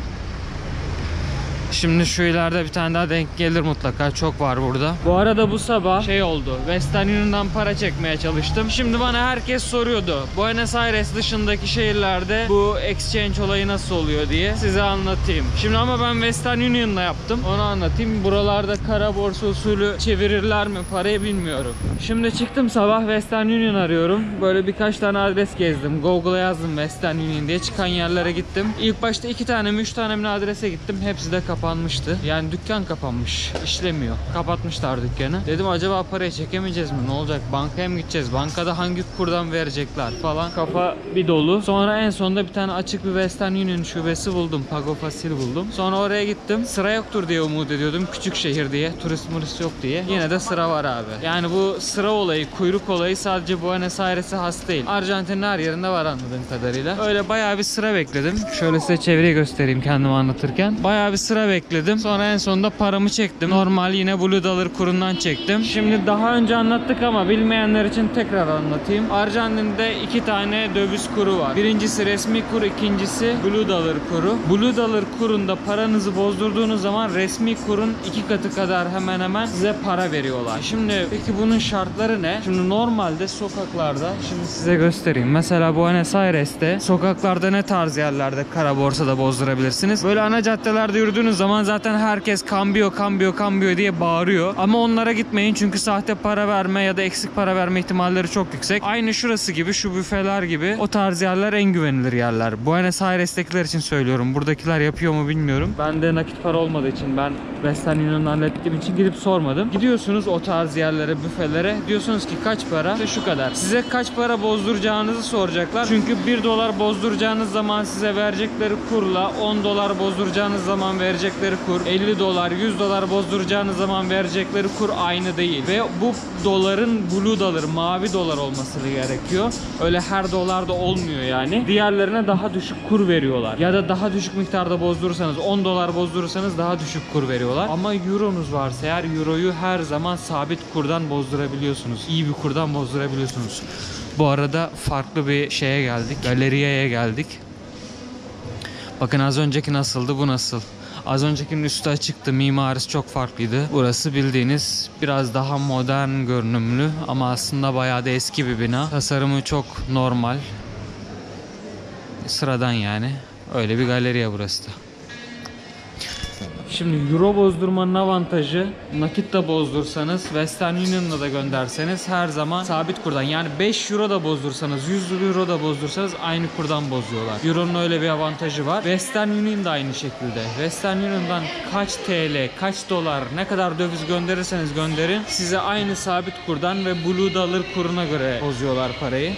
A: Şimdi şu ileride bir tane daha denk gelir mutlaka. Çok var burada. Bu arada bu sabah şey oldu. Western Union'dan para çekmeye çalıştım. Şimdi bana herkes soruyordu, Buenos Aires dışındaki şehirlerde bu exchange olayı nasıl oluyor diye. Size anlatayım. Şimdi ama ben Western Union'la yaptım. Onu anlatayım. Buralarda kara borsa usulü çevirirler mi parayı bilmiyorum. Şimdi çıktım sabah, Western Union arıyorum. Böyle birkaç tane adres gezdim. Google'a yazdım Western Union diye. Çıkan yerlere gittim. İlk başta 2 tane mi 3 tane mi adrese gittim. Hepsi de kapanmıştı. Yani dükkan kapanmış. İşlemiyor. Kapatmışlar dükkanı. Dedim acaba parayı çekemeyeceğiz mi? Ne olacak? Bankaya mı gideceğiz? Bankada hangi kurdan verecekler falan. Kafa bir dolu. Sonra en sonunda bir tane açık bir Western Union şubesi buldum. Pago Facil buldum. Sonra oraya gittim. Sıra yoktur diye umut ediyordum. Küçük şehir diye. Turist yok diye. Yine de sıra var abi. Yani bu sıra olayı, kuyruk olayı sadece Buenos Aires'e has değil. Arjantin'in her yerinde var anladığım kadarıyla. Öyle bayağı bir sıra bekledim. Şöyle size çevreyi göstereyim kendimi anlatırken. Bayağı bir sıra bekledim. Sonra en sonunda paramı çektim. Normal yine Blue Dollar kurundan çektim. Şimdi daha önce anlattık ama bilmeyenler için tekrar anlatayım. Arjantin'de 2 tane döviz kuru var. Birincisi resmi kur, ikincisi Blue Dollar kuru. Blue Dollar kurunda paranızı bozdurduğunuz zaman resmi kurun 2 katı kadar hemen hemen size para veriyorlar. Şimdi peki bunun şartları ne? Şimdi normalde sokaklarda, şimdi size göstereyim. Mesela Buenos Aires'te sokaklarda ne tarz yerlerde kara borsada bozdurabilirsiniz? Böyle ana caddelerde yürüdüğünüz zaman zaten herkes cambio cambio cambio diye bağırıyor. Ama onlara gitmeyin çünkü sahte para verme ya da eksik para verme ihtimalleri çok yüksek. Aynı şurası gibi, şu büfeler gibi o tarz yerler en güvenilir yerler. Buenos Aires'tekiler için söylüyorum. Buradakiler yapıyor mu bilmiyorum. Bende nakit para olmadığı için, ben Western Union'dan hallettiğim için gidip sormadım. Gidiyorsunuz o tarz yerlere, büfelere. Diyorsunuz ki kaç para? İşte şu kadar. Size kaç para bozduracağınızı soracaklar. Çünkü 1 dolar bozduracağınız zaman size verecekleri kurla 10 dolar bozduracağınız zaman verecekleri kur, 50 dolar, 100 dolar bozduracağınız zaman verecekleri kur aynı değil. Ve bu doların Blue Dollar, mavi dolar olması gerekiyor. Öyle her dolarda olmuyor yani. Diğerlerine daha düşük kur veriyorlar. Ya da daha düşük miktarda bozdurursanız, 10 dolar bozdurursanız daha düşük kur veriyorlar. Ama euronuz varsa eğer, euroyu her zaman sabit kurdan bozdurabiliyorsunuz. İyi bir kurdan bozdurabiliyorsunuz. Bu arada farklı bir şeye geldik. Galeriyaya geldik. Bakın az önceki nasıldı, bu nasıl? Az öncekinin üstü açıktı, mimarisi çok farklıydı. Burası bildiğiniz biraz daha modern görünümlü ama aslında bayağı da eski bir bina. Tasarımı çok normal. Sıradan yani. Öyle bir galeriya burası da. Şimdi euro bozdurmanın avantajı, nakit de bozdursanız, Western Union'la da gönderseniz her zaman sabit kurdan. Yani 5 euro da bozdursanız, 100 euro da bozdursanız aynı kurdan bozuyorlar. Euro'nun öyle bir avantajı var. Western Union da aynı şekilde. Western Union'dan kaç TL, kaç dolar, ne kadar döviz gönderirseniz gönderin, size aynı sabit kurdan ve Blue Dollar kuruna göre bozuyorlar parayı.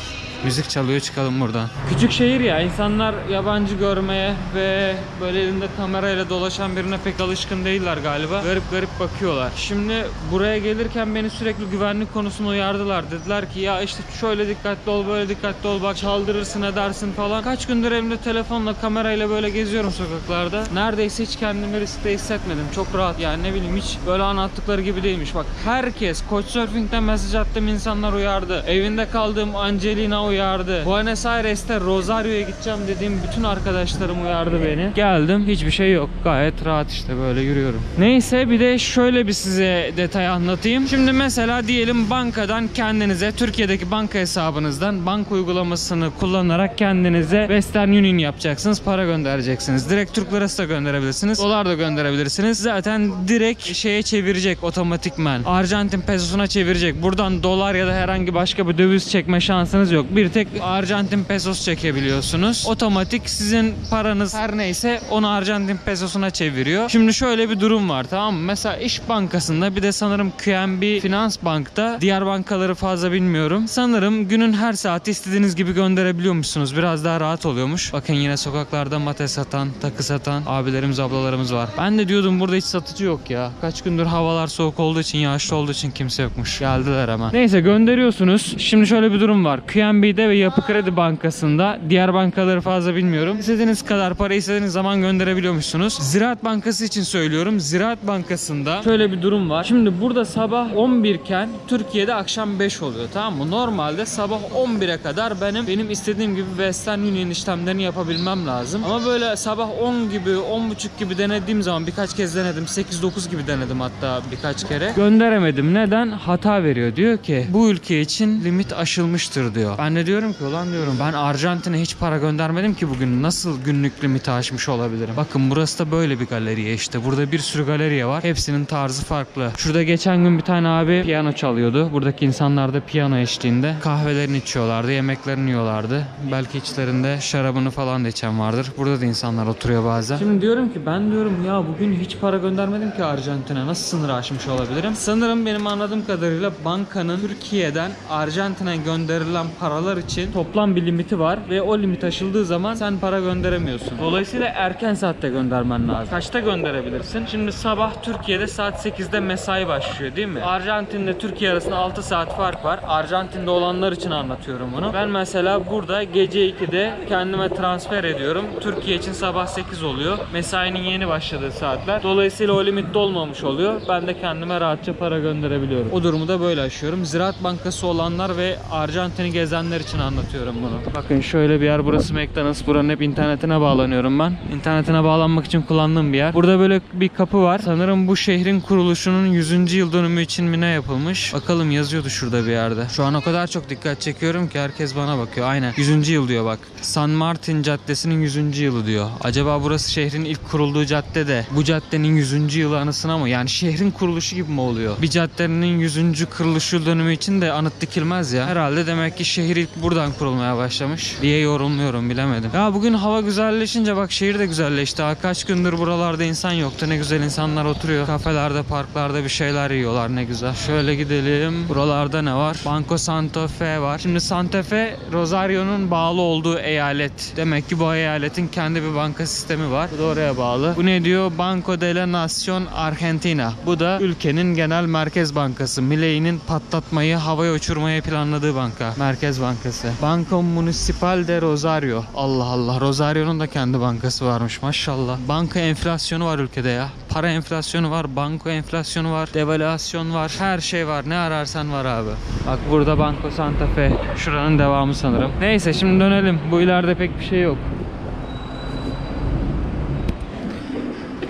A: Müzik çalıyor, çıkalım buradan. Küçük şehir ya, insanlar yabancı görmeye ve böyle elinde kamerayla dolaşan birine pek alışkın değiller galiba. Garip garip bakıyorlar. Şimdi buraya gelirken beni sürekli güvenlik konusunda uyardılar. Dediler ki ya işte şöyle dikkatli ol, böyle dikkatli ol, bak çaldırırsın edersin falan. Kaç gündür elimde telefonla, kamerayla böyle geziyorum sokaklarda. Neredeyse hiç kendimi riskte hissetmedim. Çok rahat yani, ne bileyim, hiç böyle anlattıkları gibi değilmiş. Bak herkes, Couchsurfing'den mesaj attığım insanlar uyardı. Evinde kaldığım Angelina uyardı. Buenos Aires'te Rosario'ya gideceğim dediğim bütün arkadaşlarım uyardı beni. Geldim, hiçbir şey yok. Gayet rahat işte böyle yürüyorum. Neyse, bir de şöyle bir size detay anlatayım. Şimdi mesela diyelim bankadan kendinize, Türkiye'deki banka hesabınızdan banka uygulamasını kullanarak kendinize Western Union yapacaksınız. Para göndereceksiniz. Direkt Türk lirası da gönderebilirsiniz. Dolar da gönderebilirsiniz. Zaten direkt şeye çevirecek otomatikman. Arjantin pesosuna çevirecek. Buradan dolar ya da herhangi başka bir döviz çekme şansınız yok. Bir tek Arjantin pesos çekebiliyorsunuz. Otomatik sizin paranız her neyse onu Arjantin pesosuna çeviriyor. Şimdi şöyle bir durum var, tamam mı? Mesela İş Bankası'nda, bir de sanırım QNB Finans Bank'ta, diğer bankaları fazla bilmiyorum. Sanırım günün her saati istediğiniz gibi gönderebiliyormuşsunuz. Biraz daha rahat oluyormuş. Bakın yine sokaklarda mate satan, takı satan abilerimiz, ablalarımız var. Ben de diyordum burada hiç satıcı yok ya. Kaç gündür havalar soğuk olduğu için, yağışlı olduğu için kimse yokmuş. Geldiler hemen. Neyse, gönderiyorsunuz. Şimdi şöyle bir durum var. QNB'de ve Yapı Kredi Bankası'nda, diğer bankaları fazla bilmiyorum, İstediğiniz kadar para istediğiniz zaman gönderebiliyormuşsunuz. Ziraat Bankası için söylüyorum. Ziraat Bankası'nda şöyle bir durum var. Şimdi burada sabah 11 iken Türkiye'de akşam 5 oluyor, tamam mı? Normalde sabah 11'e kadar benim istediğim gibi Western Union işlemlerini yapabilmem lazım. Ama böyle sabah 10 gibi, 10.30 gibi denediğim zaman, birkaç kez denedim, 8-9 gibi denedim hatta birkaç kere, gönderemedim. Neden? Hata veriyor. Diyor ki bu ülke için limit aşılmıştır diyor. Ben de diyorum ki ulan diyorum, ben Arjantin'e hiç para göndermedim ki bugün, nasıl günlük limiti aşmış olabilirim? Bakın burası da böyle bir galeriye işte. Burada bir sürü galeriye var. Hepsinin tarzı farklı. Şurada geçen gün bir tane abi piyano çalıyordu. Buradaki insanlar da piyano eşliğinde kahvelerini içiyorlardı, yemeklerini yiyorlardı. Belki içlerinde şarabını falan da içen vardır. Burada da insanlar oturuyor bazen. Şimdi diyorum ki ben diyorum ya bugün hiç para göndermedim ki Arjantin'e. Nasıl sınır aşmış olabilirim? Sanırım benim anladığım kadarıyla bankanın Türkiye'den Arjantin'e gönderilen paralar için toplam bir limiti var ve o limit aşıldığı zaman sen para gönderemiyorsun. Dolayısıyla erken saatte göndermen lazım. Kaçta gönderebilirsin? Şimdi sabah Türkiye'de saat 8'de mesai başlıyor değil mi? Arjantin'le Türkiye arasında 6 saat fark var. Arjantin'de olanlar için anlatıyorum bunu. Ben mesela burada gece 2'de kendime transfer ediyorum. Türkiye için sabah 8 oluyor. Mesainin yeni başladığı saatler. Dolayısıyla o limit dolmamış oluyor. Ben de kendime rahatça para gönderebiliyorum. O durumu da böyle aşıyorum. Ziraat Bankası olanlar ve Arjantin'i gezenler için anlatıyorum bunu. Bakın şöyle bir yer, burası McDonald's. Buranın hep internetine bağlanıyorum ben. İnternetine bağlanmak için kullandığım bir yer. Burada böyle bir kapı var. Sanırım bu şehrin kuruluşunun 100. yıl dönümü için mi ne yapılmış? Bakalım, yazıyordu şurada bir yerde. Şu an o kadar çok dikkat çekiyorum ki herkes bana bakıyor. Aynen 100. yıl diyor bak. San Martin Caddesi'nin 100. yılı diyor. Acaba burası şehrin ilk kurulduğu cadde de bu caddenin 100. yılı anısına mı? Yani şehrin kuruluşu gibi mi oluyor? Bir caddenin 100. kuruluş yıl dönümü için de anıt dikilmez ya. Herhalde demek ki şehir ilk buradan kurulmaya başlamış diye yorumluyorum, bilemedim. Ya bugün hava güzelleşince bak şehir de güzelleşti. Kaç gündür buralarda insan yoktu. Ne güzel insanlar oturuyor. Kafelerde, parklarda bir şeyler yiyorlar, ne güzel. Şöyle gidelim. Buralarda ne var? Banco Santa Fe var. Şimdi Santa Fe Rosario'nun bağlı olduğu eyalet. Demek ki bu eyaletin kendi bir banka sistemi var. Bu da oraya bağlı. Bu ne diyor? Banco de la Nación Argentina. Bu da ülkenin genel merkez bankası. Milei'nin patlatmayı, havaya uçurmayı planladığı banka. Merkez Bankası. Banco Municipal de Rosario. Allah Allah. Rosario'nun da kendi bankası varmış maşallah. Banka enflasyonu var ülkede ya. Para enflasyonu var. Banko enflasyonu var. Devalüasyon var. Her şey var. Ne ararsan var abi. Bak burada Banco Santa Fe. Şuranın devamı sanırım. Neyse şimdi dönelim. Bu ileride pek bir şey yok.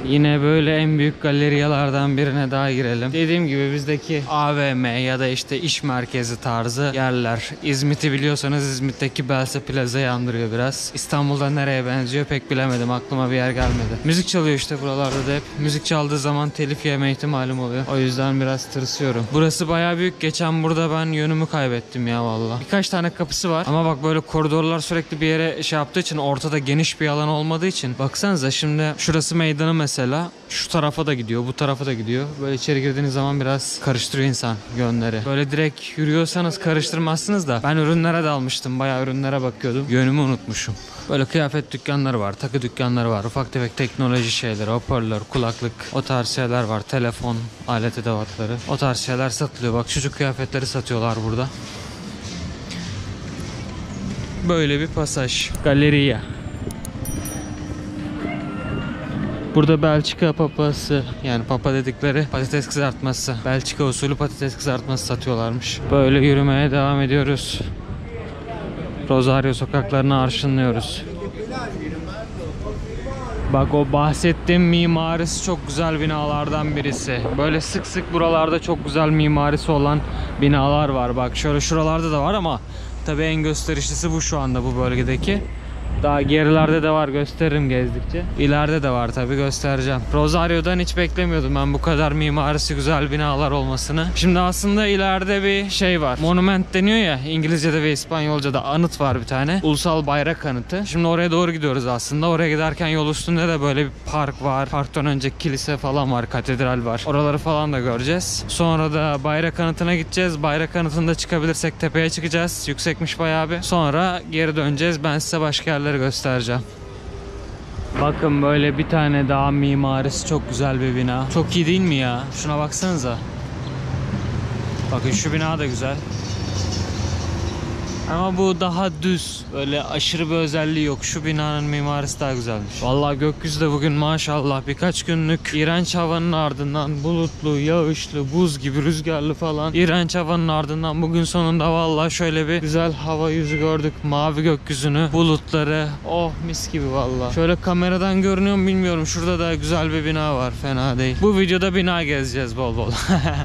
A: Yine böyle en büyük galeriyalardan birine daha girelim. Dediğim gibi bizdeki AVM ya da işte iş merkezi tarzı yerler. İzmit'i biliyorsanız İzmit'teki Belse Plaza'yı andırıyor biraz. İstanbul'da nereye benziyor pek bilemedim. Aklıma bir yer gelmedi. Müzik çalıyor işte buralarda da hep. Müzik çaldığı zaman telif yeme ihtimalim oluyor. O yüzden biraz tırsıyorum. Burası bayağı büyük. Geçen burada ben yönümü kaybettim ya vallahi. Birkaç tane kapısı var ama bak böyle koridorlar sürekli bir yere şey yaptığı için, ortada geniş bir alan olmadığı için. Baksanıza şimdi şurası meydanı mesela. Şu tarafa da gidiyor, bu tarafa da gidiyor. Böyle içeri girdiğiniz zaman biraz karıştırıyor insan yönleri. Böyle direkt yürüyorsanız karıştırmazsınız da ben ürünlere dalmıştım. Bayağı ürünlere bakıyordum. Yönümü unutmuşum. Böyle kıyafet dükkanları var, takı dükkanları var, ufak tefek teknoloji şeyleri, hoparlör, kulaklık, o tarz şeyler var. Telefon, alet edevatları. O tarz şeyler satılıyor. Bak çocuk kıyafetleri satıyorlar burada. Böyle bir pasaj. Galeriya. Burada Belçika papası, yani papa dedikleri patates kızartması. Belçika usulü patates kızartması satıyorlarmış. Böyle yürümeye devam ediyoruz. Rosario sokaklarını arşınlıyoruz. Bak o bahsettiğim mimarisi çok güzel binalardan birisi. Böyle sık sık buralarda çok güzel mimarisi olan binalar var. Bak şöyle şuralarda da var ama tabii en gösterişlisi bu şu anda bu bölgedeki. Daha gerilerde de var, gösteririm gezdikçe. İleride de var tabii, göstereceğim. Rosario'dan hiç beklemiyordum ben bu kadar mimarisi güzel binalar olmasını. Şimdi aslında ileride bir şey var. Monument deniyor ya İngilizce'de ve İspanyolca'da, anıt var bir tane. Ulusal bayrak anıtı. Şimdi oraya doğru gidiyoruz aslında. Oraya giderken yol üstünde de böyle bir park var. Parktan önce kilise falan var, katedral var. Oraları falan da göreceğiz. Sonra da bayrak anıtına gideceğiz. Bayrak anıtında çıkabilirsek tepeye çıkacağız. Yüksekmiş bayağı bir. Sonra geri döneceğiz. Ben size başka yerleri göstereceğim. Bakın böyle bir tane daha mimarisi çok güzel bir bina. Çok iyi değil mi ya? Şuna baksanıza. Bakın şu bina da güzel. Ama bu daha düz. Böyle aşırı bir özelliği yok. Şu binanın mimarisi daha güzelmiş. Vallahi gökyüzü de bugün maşallah birkaç günlük iğrenç havanın ardından, bulutlu, yağışlı, buz gibi rüzgarlı falan iğrenç havanın ardından bugün sonunda vallahi şöyle bir güzel hava yüzü gördük. Mavi gökyüzünü, bulutları. Oh mis gibi vallahi. Şöyle kameradan görünüyor mu bilmiyorum. Şurada da güzel bir bina var. Fena değil. Bu videoda bina gezeceğiz bol bol.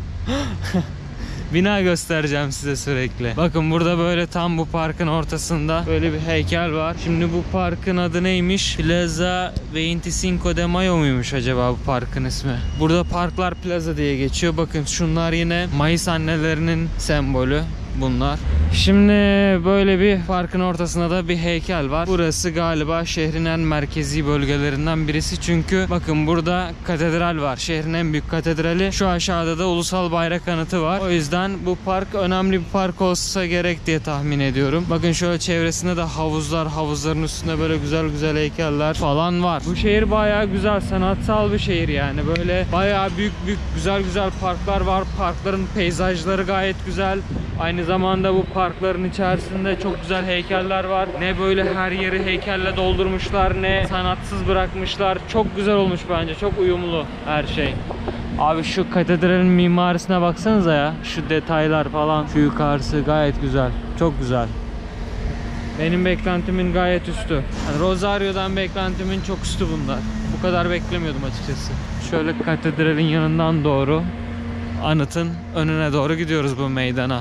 A: Bina göstereceğim size sürekli. Bakın burada böyle tam bu parkın ortasında böyle bir heykel var. Şimdi bu parkın adı neymiş? Plaza 25 de Mayo muymuş acaba bu parkın ismi? Burada Parklar Plaza diye geçiyor. Bakın şunlar yine Mayıs annelerinin sembolü. Bunlar. Şimdi böyle bir parkın ortasında da bir heykel var. Burası galiba şehrin en merkezi bölgelerinden birisi. Çünkü bakın burada katedral var. Şehrin en büyük katedrali. Şu aşağıda da ulusal bayrak anıtı var. O yüzden bu park önemli bir park olsa gerek diye tahmin ediyorum. Bakın şöyle çevresinde de havuzlar. Havuzların üstünde böyle güzel güzel heykeller falan var. Bu şehir bayağı güzel. Sanatsal bir şehir yani. Böyle bayağı büyük güzel parklar var. Parkların peyzajları gayet güzel. Aynı zamanda bu parkların içerisinde çok güzel heykeller var. Ne böyle her yeri heykelle doldurmuşlar, ne sanatsız bırakmışlar. Çok güzel olmuş bence. Çok uyumlu her şey. Abi şu katedralin mimarisine baksanıza ya. Şu detaylar falan. Şu yukarısı gayet güzel. Çok güzel. Benim beklentimin gayet üstü. Yani Rosario'dan beklentimin çok üstü bunlar. Bu kadar beklemiyordum açıkçası. Şöyle katedralin yanından doğru, anıtın önüne doğru gidiyoruz bu meydana.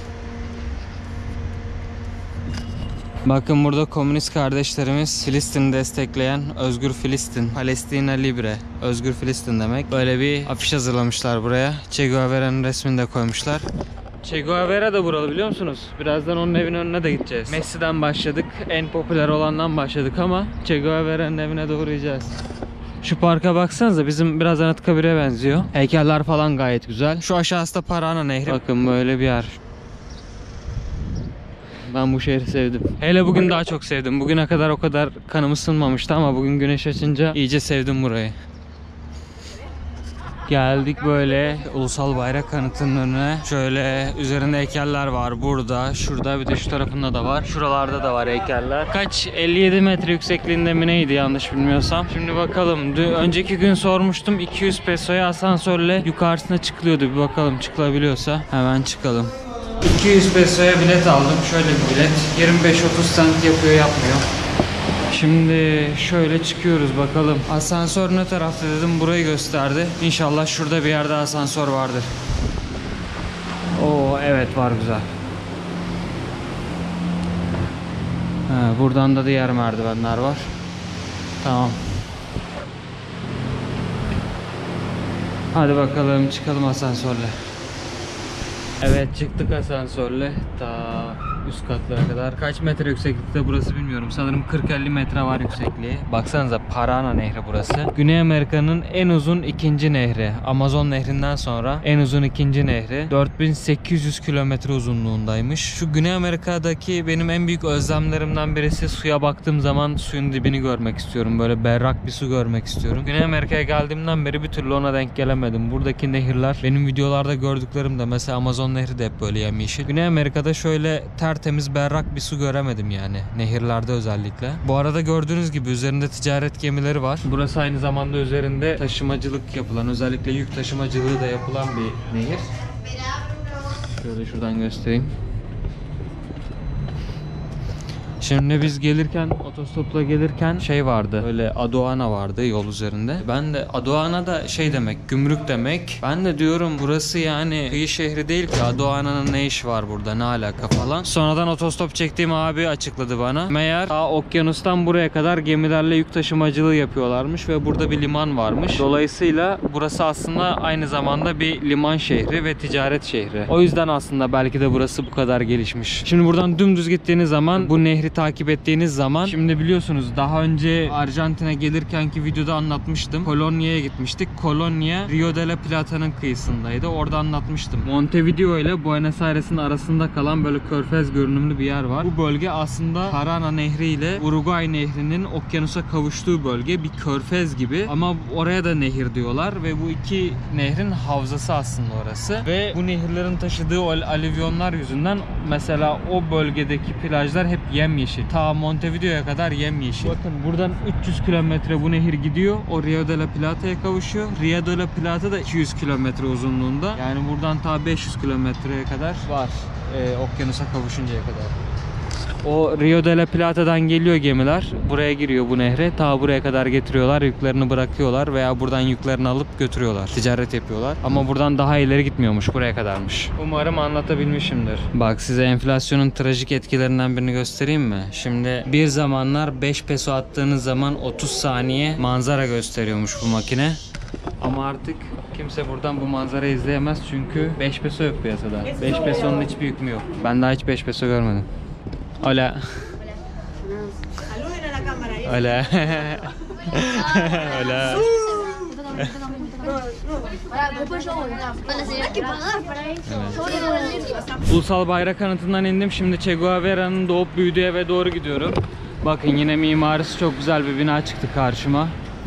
A: Bakın burada komünist kardeşlerimiz Filistin'i destekleyen Özgür Filistin, Palestina Libre, Özgür Filistin demek. Böyle bir afiş hazırlamışlar buraya. Che Guevara'nın resmini de koymuşlar. Che Guevara da buralı biliyor musunuz? Birazdan onun evinin önüne de gideceğiz. Messi'den başladık, en popüler olandan başladık ama Che Guevara'nın evine de uğrayacağız. Şu parka baksanıza, bizim biraz Anıtkabir'e benziyor. Heykeller falan gayet güzel. Şu aşağısı da Parana Nehri. Bakın böyle bir yer. Ben bu şehri sevdim. Hele bugün daha çok sevdim. Bugüne kadar o kadar kanım ısınmamıştı ama bugün güneş açınca iyice sevdim burayı. Geldik böyle ulusal bayrak anıtının önüne. Şöyle üzerinde heykeller var burada. Şurada bir de şu tarafında da var. Şuralarda da var heykeller. Kaç? 57 metre yüksekliğinde mi neydi yanlış bilmiyorsam. Şimdi bakalım. Önceki gün sormuştum. 200 pesoya asansörle yukarısına çıkılıyordu. Bir bakalım çıkılabiliyorsa. Hemen çıkalım. 200 pesoya bilet aldım. Şöyle bir bilet. 25-30 cent yapıyor yapmıyor. Şimdi şöyle çıkıyoruz bakalım. Asansör ne tarafta dedim, burayı gösterdi. İnşallah şurada bir yerde asansör vardır. Oo evet, var, güzel. Buradan da diğer merdivenler var. Tamam. Hadi bakalım çıkalım asansörle. Evet, çıktık asansörle. Ta üst katlara kadar. Kaç metre yükseklikte burası bilmiyorum. Sanırım 40-50 metre var yüksekliği. Baksanıza, Parana Nehri burası. Güney Amerika'nın en uzun ikinci nehri. Amazon Nehri'nden sonra en uzun ikinci nehri. 4800 kilometre uzunluğundaymış. Şu Güney Amerika'daki benim en büyük özlemlerimden birisi, suya baktığım zaman suyun dibini görmek istiyorum. Böyle berrak bir su görmek istiyorum. Güney Amerika'ya geldiğimden beri bir türlü ona denk gelemedim. Buradaki nehirler, benim videolarda gördüklerim de, mesela Amazon Nehri de hep böyle yemyeşil. Güney Amerika'da şöyle tertemiz berrak bir su göremedim yani. Nehirlerde özellikle. Bu arada gördüğünüz gibi üzerinde ticaret gemileri var. Burası aynı zamanda üzerinde taşımacılık yapılan, özellikle yük taşımacılığı da yapılan bir nehir. Şöyle şuradan göstereyim. Şimdi biz gelirken, otostopla gelirken şey vardı, böyle aduana vardı yol üzerinde. Ben de aduana da şey demek, gümrük demek. Ben de diyorum burası yani kıyı şehri değil ki, aduananın ne işi var burada, ne alaka falan. Sonradan otostop çektiğim abi açıkladı bana. Meğer okyanustan buraya kadar gemilerle yük taşımacılığı yapıyorlarmış ve burada bir liman varmış. Dolayısıyla burası aslında aynı zamanda bir liman şehri ve ticaret şehri. O yüzden aslında belki de burası bu kadar gelişmiş. Şimdi buradan dümdüz gittiğiniz zaman, bu nehri takip ettiğiniz zaman, şimdi biliyorsunuz daha önce Arjantin'e gelirkenki videoda anlatmıştım. Kolonya'ya gitmiştik. Kolonya Rio de la Plata'nın kıyısındaydı. Orada anlatmıştım. Montevideo ile Buenos Aires'in arasında kalan böyle körfez görünümlü bir yer var. Bu bölge aslında Parana Nehri ile Uruguay Nehri'nin okyanusa kavuştuğu bölge. Bir körfez gibi ama oraya da nehir diyorlar ve bu iki nehrin havzası aslında orası. Ve bu nehirlerin taşıdığı alüvyonlar yüzünden mesela o bölgedeki plajlar hep yemyeşil. Ta Montevideo'ya kadar yemyeşil. Bakın buradan 300 kilometre bu nehir gidiyor. O Rio de la Plata'ya kavuşuyor. Rio de la Plata da 200 kilometre uzunluğunda. Yani buradan ta 500 kilometreye kadar var. Okyanusa kavuşuncaya kadar. O Rio de la Plata'dan geliyor gemiler. Buraya giriyor bu nehre. Ta buraya kadar getiriyorlar. Yüklerini bırakıyorlar veya buradan yüklerini alıp götürüyorlar. Ticaret yapıyorlar. Ama buradan daha ileri gitmiyormuş. Buraya kadarmış. Umarım anlatabilmişimdir. Bak, size enflasyonun trajik etkilerinden birini göstereyim mi? Şimdi bir zamanlar 5 peso attığınız zaman 30 saniye manzara gösteriyormuş bu makine. Ama artık kimse buradan bu manzarayı izleyemez çünkü 5 peso yok piyasada. 5 pesonun hiçbir hükmü yok. Ben daha hiç 5 peso görmedim. Hola.
D: Saluden a la cámara.
A: Hola. Hola. Ulusal Bayrak Anıtı'ndan indim. Şimdi Che Guevara'nın doğup büyüdüğü eve doğru gidiyorum. Bakın, yine mimarisi çok güzel bir bina çıktı karşıma.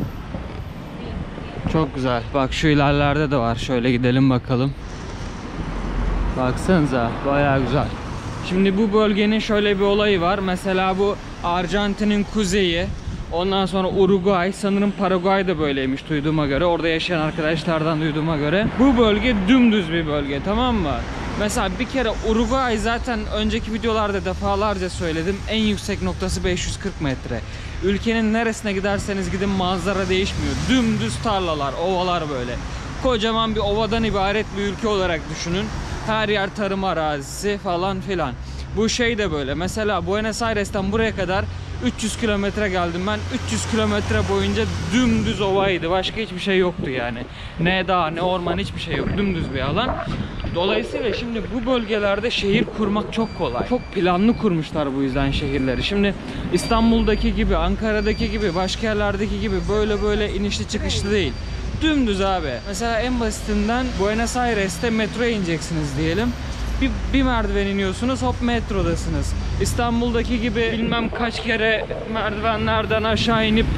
A: Çok güzel. Bak, şu ilerlerde de var. Şöyle gidelim bakalım. Baksanıza, bayağı güzel. Şimdi bu bölgenin şöyle bir olayı var. Mesela bu Arjantin'in kuzeyi. Ondan sonra Uruguay. Sanırım Paraguay da böyleymiş duyduğuma göre. Orada yaşayan arkadaşlardan duyduğuma göre. Bu bölge dümdüz bir bölge, tamam mı? Mesela bir kere Uruguay, zaten önceki videolarda defalarca söyledim, en yüksek noktası 540 metre. Ülkenin neresine giderseniz gidin manzara değişmiyor. Dümdüz tarlalar, ovalar böyle. Kocaman bir ovadan ibaret bir ülke olarak düşünün. Her yer tarım arazisi falan filan. Bu şey de böyle. Mesela Buenos Aires'ten buraya kadar 300 kilometre geldim ben. 300 kilometre boyunca dümdüz ovaydı. Başka hiçbir şey yoktu yani. Ne dağ ne orman, hiçbir şey yok. Dümdüz bir alan. Dolayısıyla şimdi bu bölgelerde şehir kurmak çok kolay. Çok planlı kurmuşlar bu yüzden şehirleri. Şimdi İstanbul'daki gibi, Ankara'daki gibi, başka yerlerdeki gibi böyle inişli çıkışlı değil. Dümdüz abi. Mesela en basitinden Buenos Aires'te metroya ineceksiniz diyelim. Bir merdiven iniyorsunuz, hop metrodasınız. İstanbul'daki gibi bilmem kaç kere merdivenlerden aşağı inip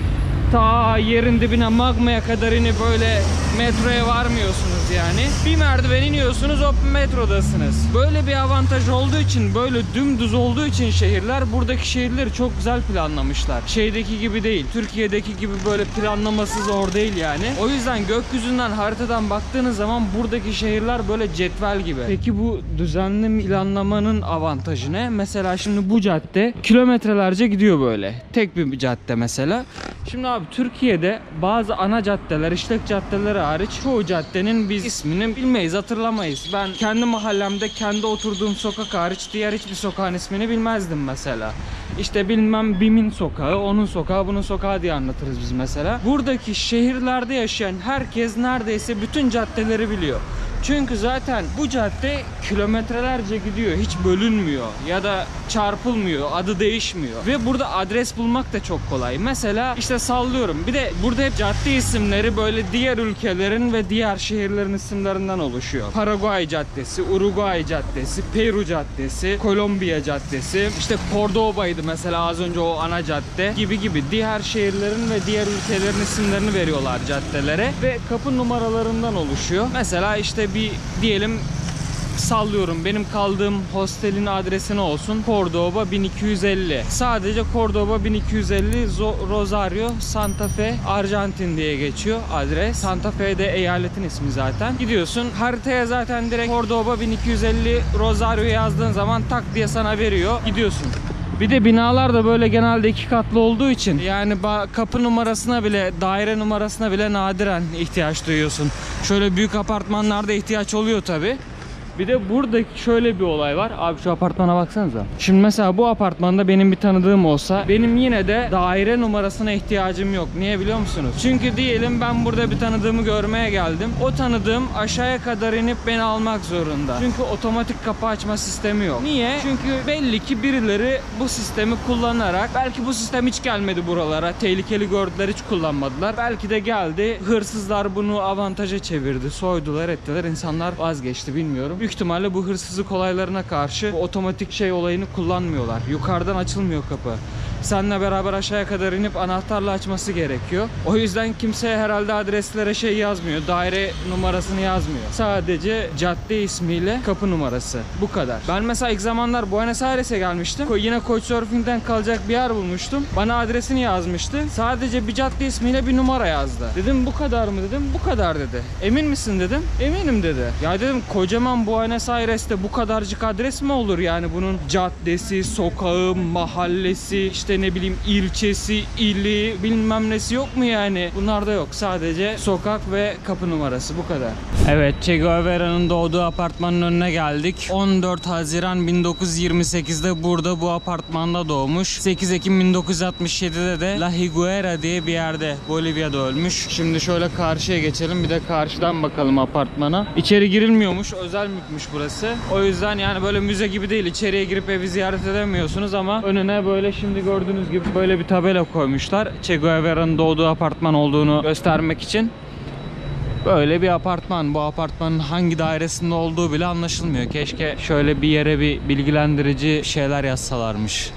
A: ta yerin dibine, magmaya kadar inip böyle metroya varmıyorsunuz yani. Bir merdiven iniyorsunuz, hop metrodasınız. Böyle bir avantaj olduğu için, böyle dümdüz olduğu için şehirler, buradaki şehirleri çok güzel planlamışlar. Şeydeki gibi değil, Türkiye'deki gibi böyle planlaması zor değil yani. O yüzden gökyüzünden, haritadan baktığınız zaman buradaki şehirler böyle cetvel gibi. Peki bu düzenli planlamanın avantajı ne? Mesela şimdi bu cadde kilometrelerce gidiyor böyle. Tek bir cadde mesela. Şimdi abi Türkiye'de bazı ana caddeler, işlek caddeleri hariç çoğu caddenin biz ismini bilmeyiz, hatırlamayız. Ben kendi mahallemde, kendi oturduğum sokak hariç diğer hiçbir sokağın ismini bilmezdim mesela. İşte bilmem Bim'in sokağı, onun sokağı, bunun sokağı diye anlatırız biz mesela. Buradaki şehirlerde yaşayan herkes neredeyse bütün caddeleri biliyor. Çünkü zaten bu cadde kilometrelerce gidiyor, hiç bölünmüyor ya da çarpılmıyor, adı değişmiyor. Ve burada adres bulmak da çok kolay. Mesela işte sallıyorum. Bir de burada hep cadde isimleri böyle diğer ülkelerin ve diğer şehirlerin isimlerinden oluşuyor. Paraguay Caddesi, Uruguay Caddesi, Peru Caddesi, Kolombiya Caddesi, işte Cordoba'ydı mesela az önce o ana cadde gibi gibi diğer şehirlerin ve diğer ülkelerin isimlerini veriyorlar caddelere ve kapı numaralarından oluşuyor. Mesela işte bir diyelim sallıyorum, benim kaldığım hostelin adresine olsun Cordoba 1250. Sadece Cordoba 1250 Rosario Santa Fe Arjantin diye geçiyor adres. Santa Fe de eyaletin ismi zaten. Gidiyorsun haritaya zaten direkt Cordoba 1250 Rosario yazdığın zaman tak diye sana veriyor. Gidiyorsun. Bir de binalar da böyle genelde 2 katlı olduğu için yani kapı numarasına bile, daire numarasına bile nadiren ihtiyaç duyuyorsun. Şöyle büyük apartmanlarda ihtiyaç oluyor tabi. Bir de burada şöyle bir olay var. Abi şu apartmana baksanıza. Şimdi mesela bu apartmanda benim bir tanıdığım olsa benim yine de daire numarasına ihtiyacım yok. Niye biliyor musunuz? Çünkü diyelim ben burada bir tanıdığımı görmeye geldim. O tanıdığım aşağıya kadar inip beni almak zorunda. Çünkü otomatik kapı açma sistemi yok. Niye? Çünkü belli ki birileri bu sistemi kullanarak, belki bu sistem hiç gelmedi buralara. Tehlikeli gördüler, hiç kullanmadılar. Belki de geldi. Hırsızlar bunu avantaja çevirdi. Soydular, ettiler. İnsanlar vazgeçti, bilmiyorum. Büyük ihtimalle bu hırsızlık olaylarına karşı bu otomatik şey olayını kullanmıyorlar. Yukarıdan açılmıyor kapı. Seninle beraber aşağıya kadar inip anahtarla açması gerekiyor. O yüzden kimseye herhalde adreslere şey yazmıyor. Daire numarasını yazmıyor. Sadece cadde ismiyle kapı numarası. Bu kadar. Ben mesela ilk zamanlar Buenos Aires'e gelmiştim. Yine Couchsurfing'den kalacak bir yer bulmuştum. Bana adresini yazmıştı. Sadece bir cadde ismiyle bir numara yazdı. Dedim bu kadar mı dedim. Bu kadar dedi. Emin misin dedim. Eminim dedi. Ya dedim kocaman Buenos Aires'te bu kadarcık adres mi olur yani, bunun caddesi, sokağı, mahallesi, işte ne bileyim ilçesi, ili, bilmem nesi yok mu yani? Bunlar da yok. Sadece sokak ve kapı numarası, bu kadar. Evet, Che Guevara'nın doğduğu apartmanın önüne geldik. 14 Haziran 1928'de burada bu apartmanda doğmuş. 8 Ekim 1967'de de La Higuera diye bir yerde Bolivya'da ölmüş. Şimdi şöyle karşıya geçelim, bir de karşıdan bakalım apartmana. İçeri girilmiyormuş, özel mülkmüş burası. O yüzden yani böyle müze gibi değil, içeriye girip evi ziyaret edemiyorsunuz ama önüne böyle şimdi gördüğünüz gibi böyle bir tabela koymuşlar. Che Guevara'nın doğduğu apartman olduğunu göstermek için. Böyle bir apartman. Bu apartmanın hangi dairesinde olduğu bile anlaşılmıyor. Keşke şöyle bir yere bir bilgilendirici şeyler yazsalarmış.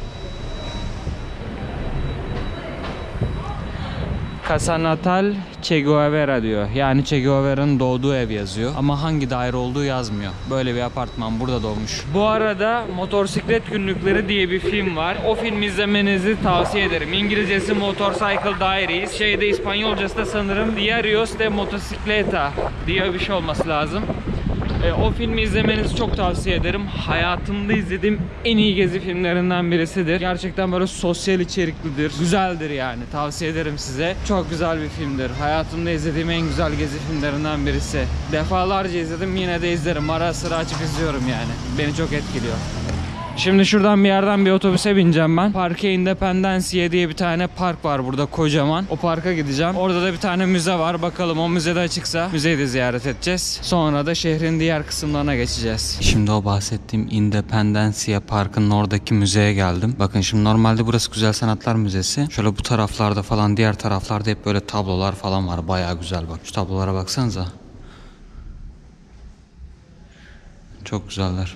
A: Casa Natal Che Guevara diyor. Yani Che Guevara'nın doğduğu ev yazıyor. Ama hangi daire olduğu yazmıyor. Böyle bir apartman, burada doğmuş. Bu arada Motosiklet Günlükleri diye bir film var. O filmi izlemenizi tavsiye ederim. İngilizcesi Motorcycle Diaries. Şeyde İspanyolcası da sanırım Diarios de Motocicleta diye bir şey olması lazım. O filmi izlemenizi çok tavsiye ederim. Hayatımda izlediğim en iyi gezi filmlerinden birisidir. Gerçekten böyle sosyal içeriklidir. Güzeldir yani. Tavsiye ederim size. Çok güzel bir filmdir. Hayatımda izlediğim en güzel gezi filmlerinden birisi. Defalarca izledim, yine de izlerim. Ara sıra açıp izliyorum yani. Beni çok etkiliyor. Şimdi şuradan bir yerden bir otobüse bineceğim ben. Parque Independencia diye bir tane park var burada kocaman. O parka gideceğim. Orada da bir tane müze var. Bakalım o müzede açıksa müzeyi de ziyaret edeceğiz. Sonra da şehrin diğer kısımlarına geçeceğiz. Şimdi o bahsettiğim Independencia Park'ın oradaki müzeye geldim. Bakın şimdi normalde burası Güzel Sanatlar Müzesi. Şöyle bu taraflarda falan, diğer taraflarda hep böyle tablolar falan var. Bayağı güzel bak. Şu tablolara baksanıza. Çok güzeller.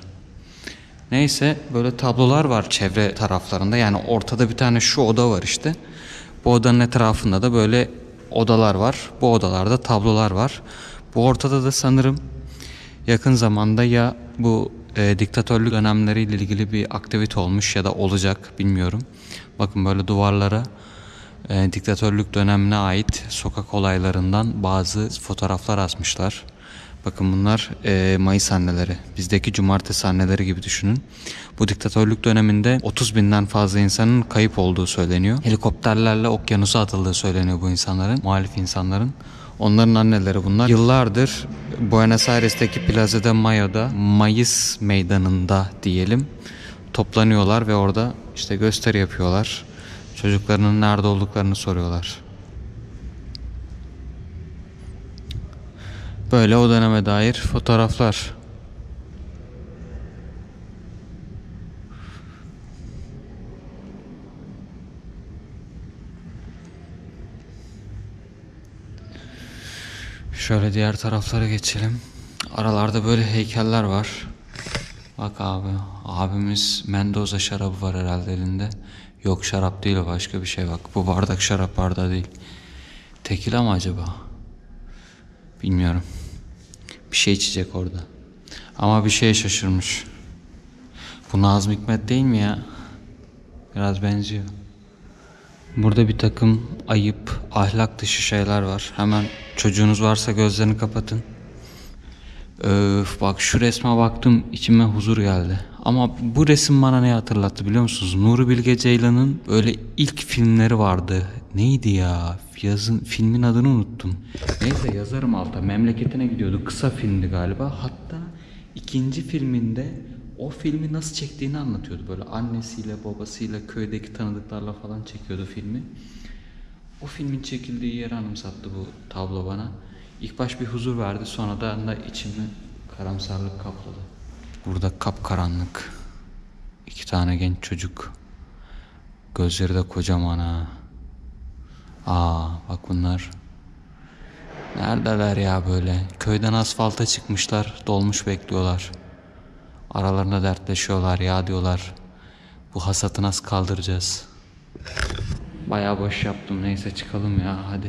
A: Neyse, böyle tablolar var çevre taraflarında. Yani ortada bir tane şu oda var işte. Bu odanın etrafında da böyle odalar var. Bu odalarda tablolar var. Bu ortada da sanırım yakın zamanda ya bu diktatörlük dönemleriyle ilgili bir aktivite olmuş ya da olacak, bilmiyorum. Bakın böyle duvarlara diktatörlük dönemine ait sokak olaylarından bazı fotoğraflar asmışlar. Bakın bunlar Mayıs anneleri. Bizdeki cumartesi anneleri gibi düşünün. Bu diktatörlük döneminde 30 binden fazla insanın kayıp olduğu söyleniyor. Helikopterlerle okyanusa atıldığı söyleniyor bu insanların, muhalif insanların. Onların anneleri bunlar. Yıllardır Buenos Aires'teki Plaza de Mayo'da, Mayıs meydanında diyelim, toplanıyorlar ve orada işte gösteri yapıyorlar. Çocuklarının nerede olduklarını soruyorlar. Böyle o döneme dair fotoğraflar. Şöyle diğer taraflara geçelim. Aralarda böyle heykeller var. Bak abi, abimiz Mendoza şarabı var herhalde elinde. Yok, şarap değil, o başka bir şey bak. Bu bardak şarap bardağı değil. Tekila mı acaba? Bilmiyorum. Bir şey içecek orada. Ama bir şeye şaşırmış. Bu Nazım Hikmet değil mi ya? Biraz benziyor. Burada bir takım ayıp, ahlak dışı şeyler var. Hemen çocuğunuz varsa gözlerini kapatın. Öf, bak şu resme baktım, içime huzur geldi. Ama bu resim bana ne hatırlattı biliyor musunuz? Nuri Bilge Ceylan'ın böyle ilk filmleri vardı. Neydi ya? Filmin adını unuttum. Neyse, yazarım alta. Memleketine gidiyordu. Kısa filmdi galiba. Hatta ikinci filminde o filmi nasıl çektiğini anlatıyordu. Böyle annesiyle babasıyla köydeki tanıdıklarla falan çekiyordu filmi. O filmin çekildiği yeri anımsattı bu tablo bana. İlk baş bir huzur verdi, sonradan da içimi karamsarlık kapladı. Burada kapkaranlık. 2 tane genç çocuk. Gözleri de kocaman ha. Bak bunlar. Neredeler ya böyle? Köyden asfalta çıkmışlar, dolmuş bekliyorlar. Aralarında dertleşiyorlar, ya diyorlar. Bu hasatı nasıl kaldıracağız? Bayağı boş yaptım, neyse çıkalım ya, hadi.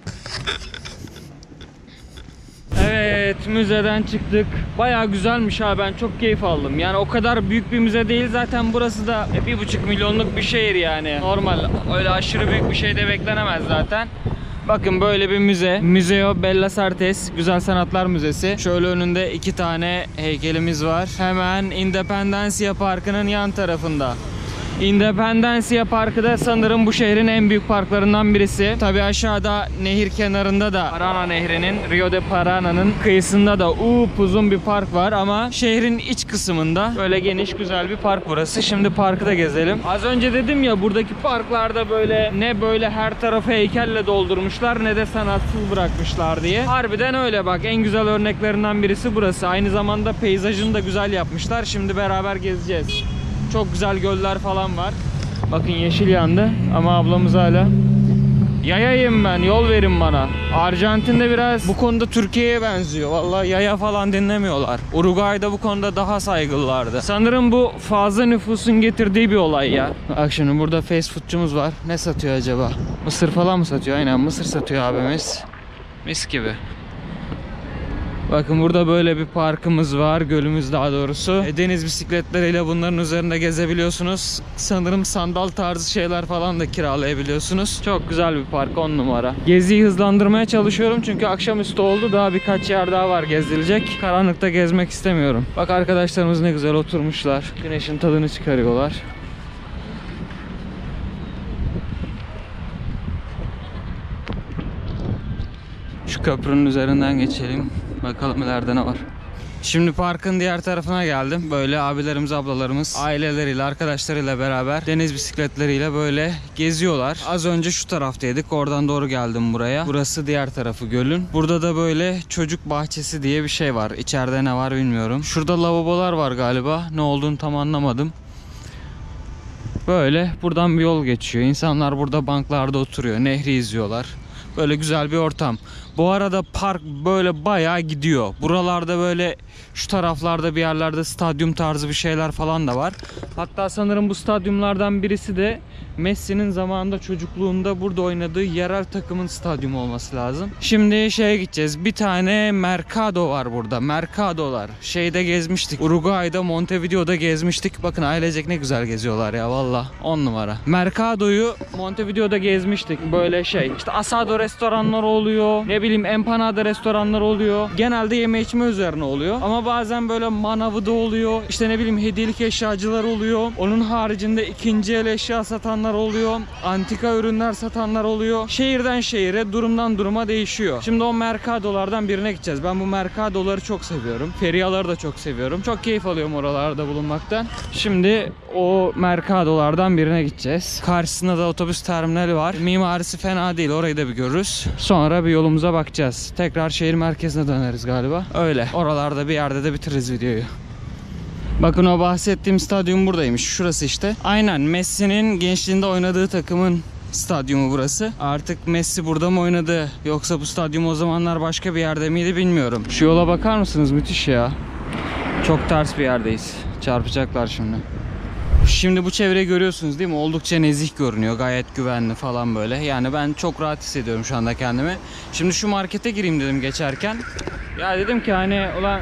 A: Evet, müzeden çıktık. Bayağı güzelmiş ha, ben çok keyif aldım. Yani o kadar büyük bir müze değil zaten, burası da 1,5 milyonluk bir şehir yani. Normal, öyle aşırı büyük bir şey de beklenemez zaten. Bakın böyle bir müze. Museo Bellas Artes, Güzel Sanatlar Müzesi. Şöyle önünde 2 tane heykelimiz var. Hemen Independencia Parkı'nın yan tarafında. Independencia Parkı da sanırım bu şehrin en büyük parklarından birisi. Tabi aşağıda nehir kenarında da Parana Nehri'nin, Rio de Parana'nın kıyısında da uzun bir park var ama şehrin iç kısmında böyle geniş güzel bir park burası. Şimdi parkı da gezelim. Az önce dedim ya, buradaki parklarda böyle ne böyle her tarafı heykelle doldurmuşlar ne de sanatsız bırakmışlar diye. Harbiden öyle bak, en güzel örneklerinden birisi burası. Aynı zamanda peyzajını da güzel yapmışlar. Şimdi beraber gezeceğiz. Çok güzel göller falan var. Bakın yeşil yandı ama ablamız hala. Yayayım ben, yol verin bana. Arjantin'de biraz bu konuda Türkiye'ye benziyor. Vallahi yaya falan dinlemiyorlar. Uruguay'da bu konuda daha saygılılardı. Sanırım bu fazla nüfusun getirdiği bir olay ya. Bak şimdi burada fast foodçumuz var. Ne satıyor acaba? Mısır falan mı satıyor? Aynen, mısır satıyor abimiz. Mis gibi. Bakın burada böyle bir parkımız var, gölümüz daha doğrusu. Deniz bisikletleriyle bunların üzerinde gezebiliyorsunuz. Sanırım sandal tarzı şeyler falan da kiralayabiliyorsunuz. Çok güzel bir park, 10 numara. Geziyi hızlandırmaya çalışıyorum çünkü akşamüstü oldu. Daha birkaç yer daha var gezilecek. Karanlıkta gezmek istemiyorum. Bak arkadaşlarımız ne güzel oturmuşlar. Güneşin tadını çıkarıyorlar. Şu köprünün üzerinden geçelim. Bakalım ileride ne var. Şimdi parkın diğer tarafına geldim. Böyle abilerimiz, ablalarımız aileleriyle, arkadaşlarıyla beraber deniz bisikletleriyle böyle geziyorlar. Az önce şu taraftaydık. Oradan doğru geldim buraya. Burası diğer tarafı gölün. Burada da böyle çocuk bahçesi diye bir şey var. İçeride ne var bilmiyorum. Şurada lavabolar var galiba. Ne olduğunu tam anlamadım. Böyle buradan bir yol geçiyor. İnsanlar burada banklarda oturuyor. Nehri izliyorlar. Böyle güzel bir ortam. Bu arada park böyle bayağı gidiyor. Buralarda böyle şu taraflarda bir yerlerde stadyum tarzı bir şeyler falan da var. Hatta sanırım bu stadyumlardan birisi de Messi'nin zamanında çocukluğunda burada oynadığı yerel takımın stadyumu olması lazım. Şimdi şeye gideceğiz. Bir tane Mercado var burada. Mercadolar. Şeyde gezmiştik. Uruguay'da, Montevideo'da gezmiştik. Bakın ailecek ne güzel geziyorlar ya valla. 10 numara. Mercado'yu Montevideo'da gezmiştik. Böyle şey. İşte asado restoranlar oluyor. Ne bileyim empanada restoranlar oluyor. Genelde yeme içme üzerine oluyor. Ama bazen böyle manavı da oluyor. İşte ne bileyim hediyelik eşyacılar oluyor. Onun haricinde ikinci el eşya satanlar oluyor. Antika ürünler satanlar oluyor. Şehirden şehire, durumdan duruma değişiyor. Şimdi o Mercado'lardan birine gideceğiz. Ben bu Mercado'ları çok seviyorum. Feriaları da çok seviyorum. Çok keyif alıyorum oralarda bulunmaktan. Şimdi o Mercado'lardan birine gideceğiz. Karşısında da otobüs terminali var. Mimarisi fena değil. Orayı da bir görürüz. Sonra bir yolumuza bakacağız. Tekrar şehir merkezine döneriz galiba. Öyle. Oralarda bir yerde de bitiririz videoyu. Bakın o bahsettiğim stadyum buradaymış. Şurası işte. Aynen Messi'nin gençliğinde oynadığı takımın stadyumu burası. Artık Messi burada mı oynadı? Yoksa bu stadyum o zamanlar başka bir yerde miydi bilmiyorum. Şu yola bakar mısınız? Müthiş ya. Çok ters bir yerdeyiz. Çarpacaklar şimdi. Şimdi bu çevreyi görüyorsunuz değil mi? Oldukça nezih görünüyor. Gayet güvenli falan böyle. Yani ben çok rahat hissediyorum şu anda kendimi. Şimdi şu markete gireyim dedim geçerken. Ya dedim ki hani ulan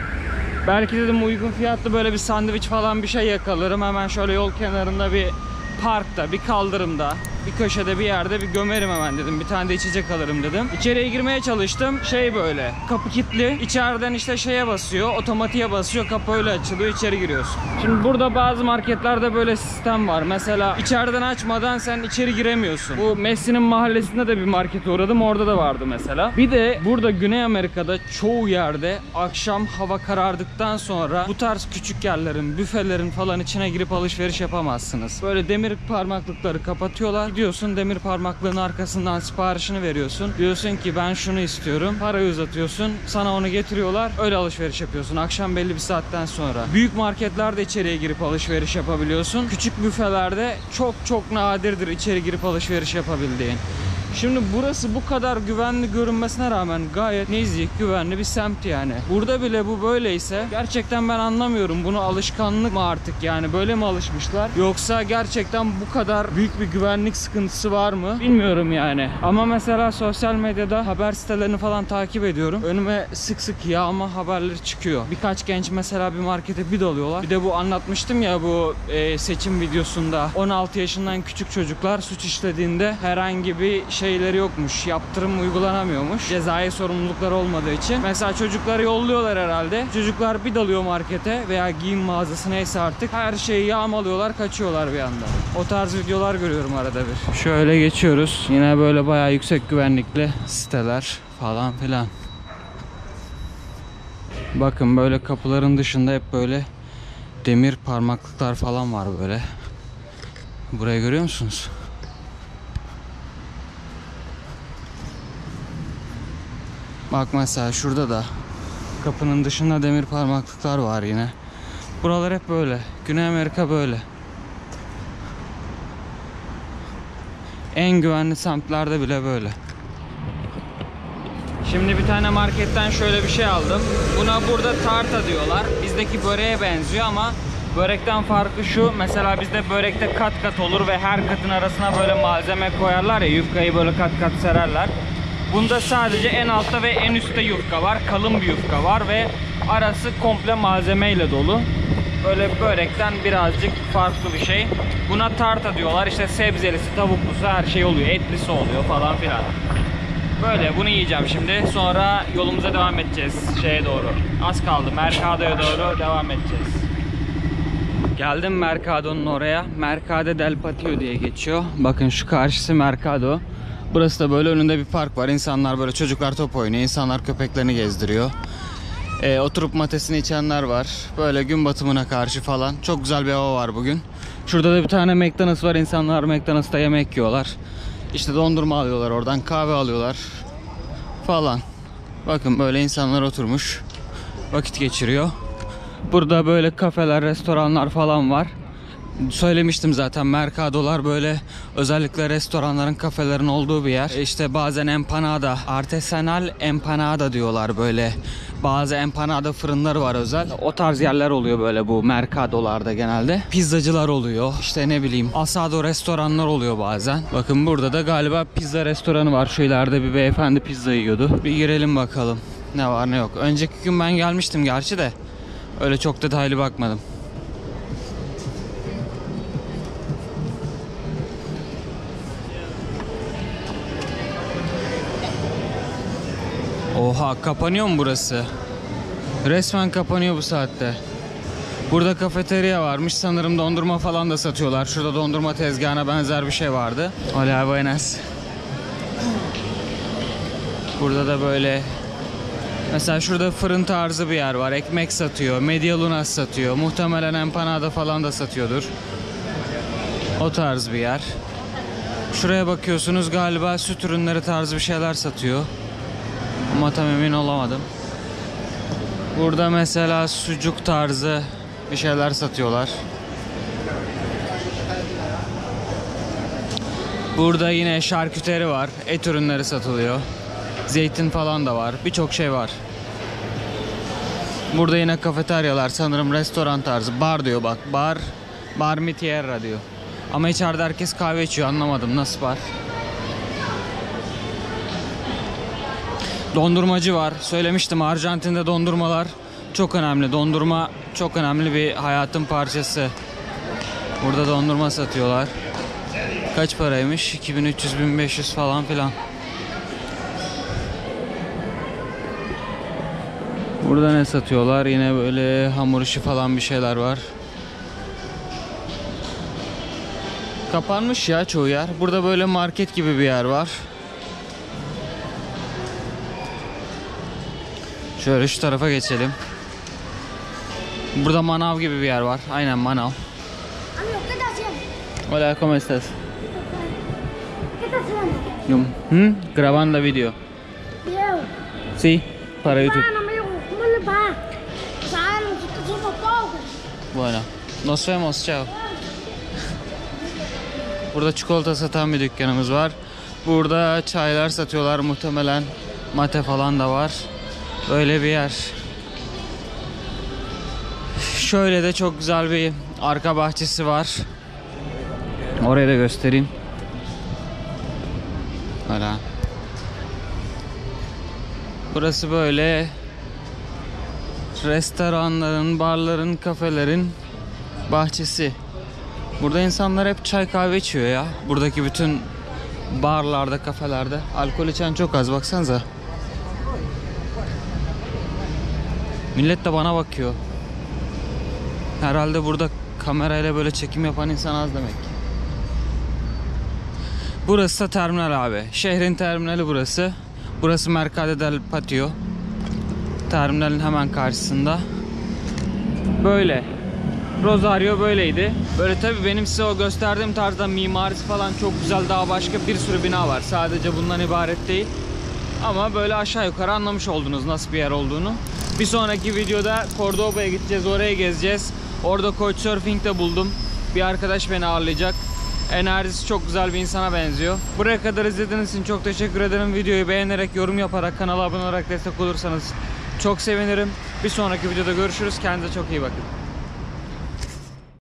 A: belki dedim uygun fiyatlı böyle bir sandviç falan bir şey yakalarım. Hemen şöyle yol kenarında bir parkta, bir kaldırımda, bir köşede bir yerde bir gömerim hemen dedim. Bir tane de içecek alırım dedim. İçeriye girmeye çalıştım. Şey böyle kapı kilitli. İçeriden işte şeye basıyor, otomatiğe basıyor. Kapı öyle açılıyor, içeri giriyorsun. Şimdi burada bazı marketlerde böyle sistem var. Mesela içeriden açmadan sen içeri giremiyorsun. Bu Messi'nin mahallesinde de bir markete uğradım. Orada da vardı mesela. Bir de burada Güney Amerika'da çoğu yerde akşam hava karardıktan sonra bu tarz küçük yerlerin, büfelerin falan içine girip alışveriş yapamazsınız. Böyle demir parmaklıkları kapatıyorlar. Gidiyorsun demir parmaklığın arkasından siparişini veriyorsun. Diyorsun ki ben şunu istiyorum. Parayı uzatıyorsun. Sana onu getiriyorlar. Öyle alışveriş yapıyorsun. Akşam belli bir saatten sonra. Büyük marketlerde içeriye girip alışveriş yapabiliyorsun. Küçük büfelerde çok nadirdir içeri girip alışveriş yapabildiğin. Şimdi burası bu kadar güvenli görünmesine rağmen gayet nezih, güvenli bir semt yani. Burada bile bu böyleyse gerçekten ben anlamıyorum. Bunu alışkanlık mı artık yani böyle mi alışmışlar? Yoksa gerçekten bu kadar büyük bir güvenlik sıkıntısı var mı? Bilmiyorum yani. Ama mesela sosyal medyada haber sitelerini falan takip ediyorum. Önüme sık sık yağma haberleri çıkıyor. Birkaç genç mesela bir markete bir dalıyorlar. Bir de bu anlatmıştım ya bu seçim videosunda. 16 yaşından küçük çocuklar suç işlediğinde herhangi bir şeyleri yokmuş. Yaptırım uygulanamıyormuş. Cezai sorumlulukları olmadığı için. Mesela çocukları yolluyorlar herhalde. Çocuklar bir dalıyor markete veya giyim mağazası neyse artık. Her şeyi yağmalıyorlar, kaçıyorlar bir anda. O tarz videolar görüyorum arada bir. Şöyle geçiyoruz. Yine böyle bayağı yüksek güvenlikli siteler falan filan. Bakın böyle kapıların dışında hep böyle demir parmaklıklar falan var böyle. Burayı görüyor musunuz? Bak mesela şurada da kapının dışında demir parmaklıklar var yine. Buralar hep böyle. Güney Amerika böyle. En güvenli semtlerde bile böyle. Şimdi bir tane marketten şöyle bir şey aldım. Buna burada tarta diyorlar. Bizdeki böreğe benziyor ama börekten farkı şu. Mesela bizde börekte kat kat olur ve her katın arasına böyle malzeme koyarlar ya. Yufkayı böyle kat kat sererler. Bunda sadece en altta ve en üstte yufka var. Kalın bir yufka var ve arası komple malzemeyle dolu. Böyle börekten birazcık farklı bir şey. Buna tarta diyorlar. İşte sebzelisi, tavuklusu her şey oluyor. Etlisi oluyor falan filan. Böyle bunu yiyeceğim şimdi. Sonra yolumuza devam edeceğiz şeye doğru. Az kaldı. Mercado'ya doğru devam edeceğiz. Geldim Mercado'nun oraya. Mercado del Patio diye geçiyor. Bakın şu karşısı Mercado. Burası da böyle önünde bir park var. İnsanlar böyle çocuklar top oynuyor. İnsanlar köpeklerini gezdiriyor. Oturup matesini içenler var. Böyle gün batımına karşı falan. Çok güzel bir hava var bugün. Şurada da bir tane McDonald's var. İnsanlar McDonald's'ta yemek yiyorlar. İşte dondurma alıyorlar oradan. Kahve alıyorlar. Falan. Bakın böyle insanlar oturmuş. Vakit geçiriyor. Burada böyle kafeler, restoranlar falan var. Söylemiştim zaten, mercadolar böyle özellikle restoranların, kafelerin olduğu bir yer. İşte bazen empanada, artesanal empanada diyorlar böyle. Bazı empanada fırınları var özel. O tarz yerler oluyor böyle bu mercadolarda genelde. Pizzacılar oluyor. İşte ne bileyim asado restoranlar oluyor bazen. Bakın burada da galiba pizza restoranı var. Şu ileride bir beyefendi pizza yiyordu. Bir girelim bakalım ne var ne yok. Önceki gün ben gelmiştim gerçi de öyle çok detaylı bakmadım. Oha, kapanıyor mu burası? Resmen kapanıyor bu saatte. Burada kafeterya varmış. Sanırım dondurma falan da satıyorlar. Şurada dondurma tezgahına benzer bir şey vardı. Hola, buenas. Burada da böyle mesela şurada fırın tarzı bir yer var. Ekmek satıyor. Medialunas satıyor. Muhtemelen empanada falan da satıyordur. O tarz bir yer. Şuraya bakıyorsunuz, galiba süt ürünleri tarzı bir şeyler satıyor. Ama tam emin olamadım. Burada mesela sucuk tarzı bir şeyler satıyorlar. Burada yine şarküteri var. Et ürünleri satılıyor. Zeytin falan da var. Birçok şey var. Burada yine kafeteryalar, sanırım restoran tarzı. Bar diyor bak. Bar mi tierra diyor. Ama içeride herkes kahve içiyor. Anlamadım nasıl bar. Dondurmacı var. Söylemiştim, Arjantin'de dondurmalar çok önemli. Dondurma çok önemli bir hayatın parçası. Burada dondurma satıyorlar. Kaç paraymış? 2300-1500 falan filan. Burada ne satıyorlar? Yine böyle hamur işi falan bir şeyler var. Kapanmış ya çoğu yer. Burada böyle market gibi bir yer var. Şöyle şu tarafa geçelim. Burada manav gibi bir yer var. Aynen, manav. Hola, ¿cómo estás? Grabando video.
D: Video.
A: Sí, para YouTube.
D: Ah, no me dijo, ¿cómo le va? ¿Sabes? Nosotros somos pobres.
A: Bueno, nos vemos, chao. Burada çikolata satan bir dükkanımız var. Burada çaylar satıyorlar, muhtemelen mate falan da var. Böyle bir yer. Şöyle de çok güzel bir arka bahçesi var. Orayı da göstereyim. Hala. Burası böyle restoranların, barların, kafelerin bahçesi. Burada insanlar hep çay kahve içiyor ya. Buradaki bütün barlarda, kafelerde alkol içen çok az, baksanıza. Millet de bana bakıyor. Herhalde burada kamerayla böyle çekim yapan insan az demek. Burası da terminal abi. Şehrin terminali burası. Burası Mercado del Patio. Terminalin hemen karşısında. Böyle. Rosario böyleydi. Böyle tabii benim size o gösterdiğim tarzda mimarisi falan çok güzel. Daha başka bir sürü bina var. Sadece bundan ibaret değil. Ama böyle aşağı yukarı anlamış oldunuz nasıl bir yer olduğunu. Bir sonraki videoda Cordoba'ya gideceğiz. Oraya gezeceğiz. Orada Couchsurfing de buldum. Bir arkadaş beni ağırlayacak. Enerjisi çok güzel bir insana benziyor. Buraya kadar izlediğiniz için çok teşekkür ederim. Videoyu beğenerek, yorum yaparak, kanala abone olarak destek olursanız çok sevinirim. Bir sonraki videoda görüşürüz. Kendinize çok iyi bakın.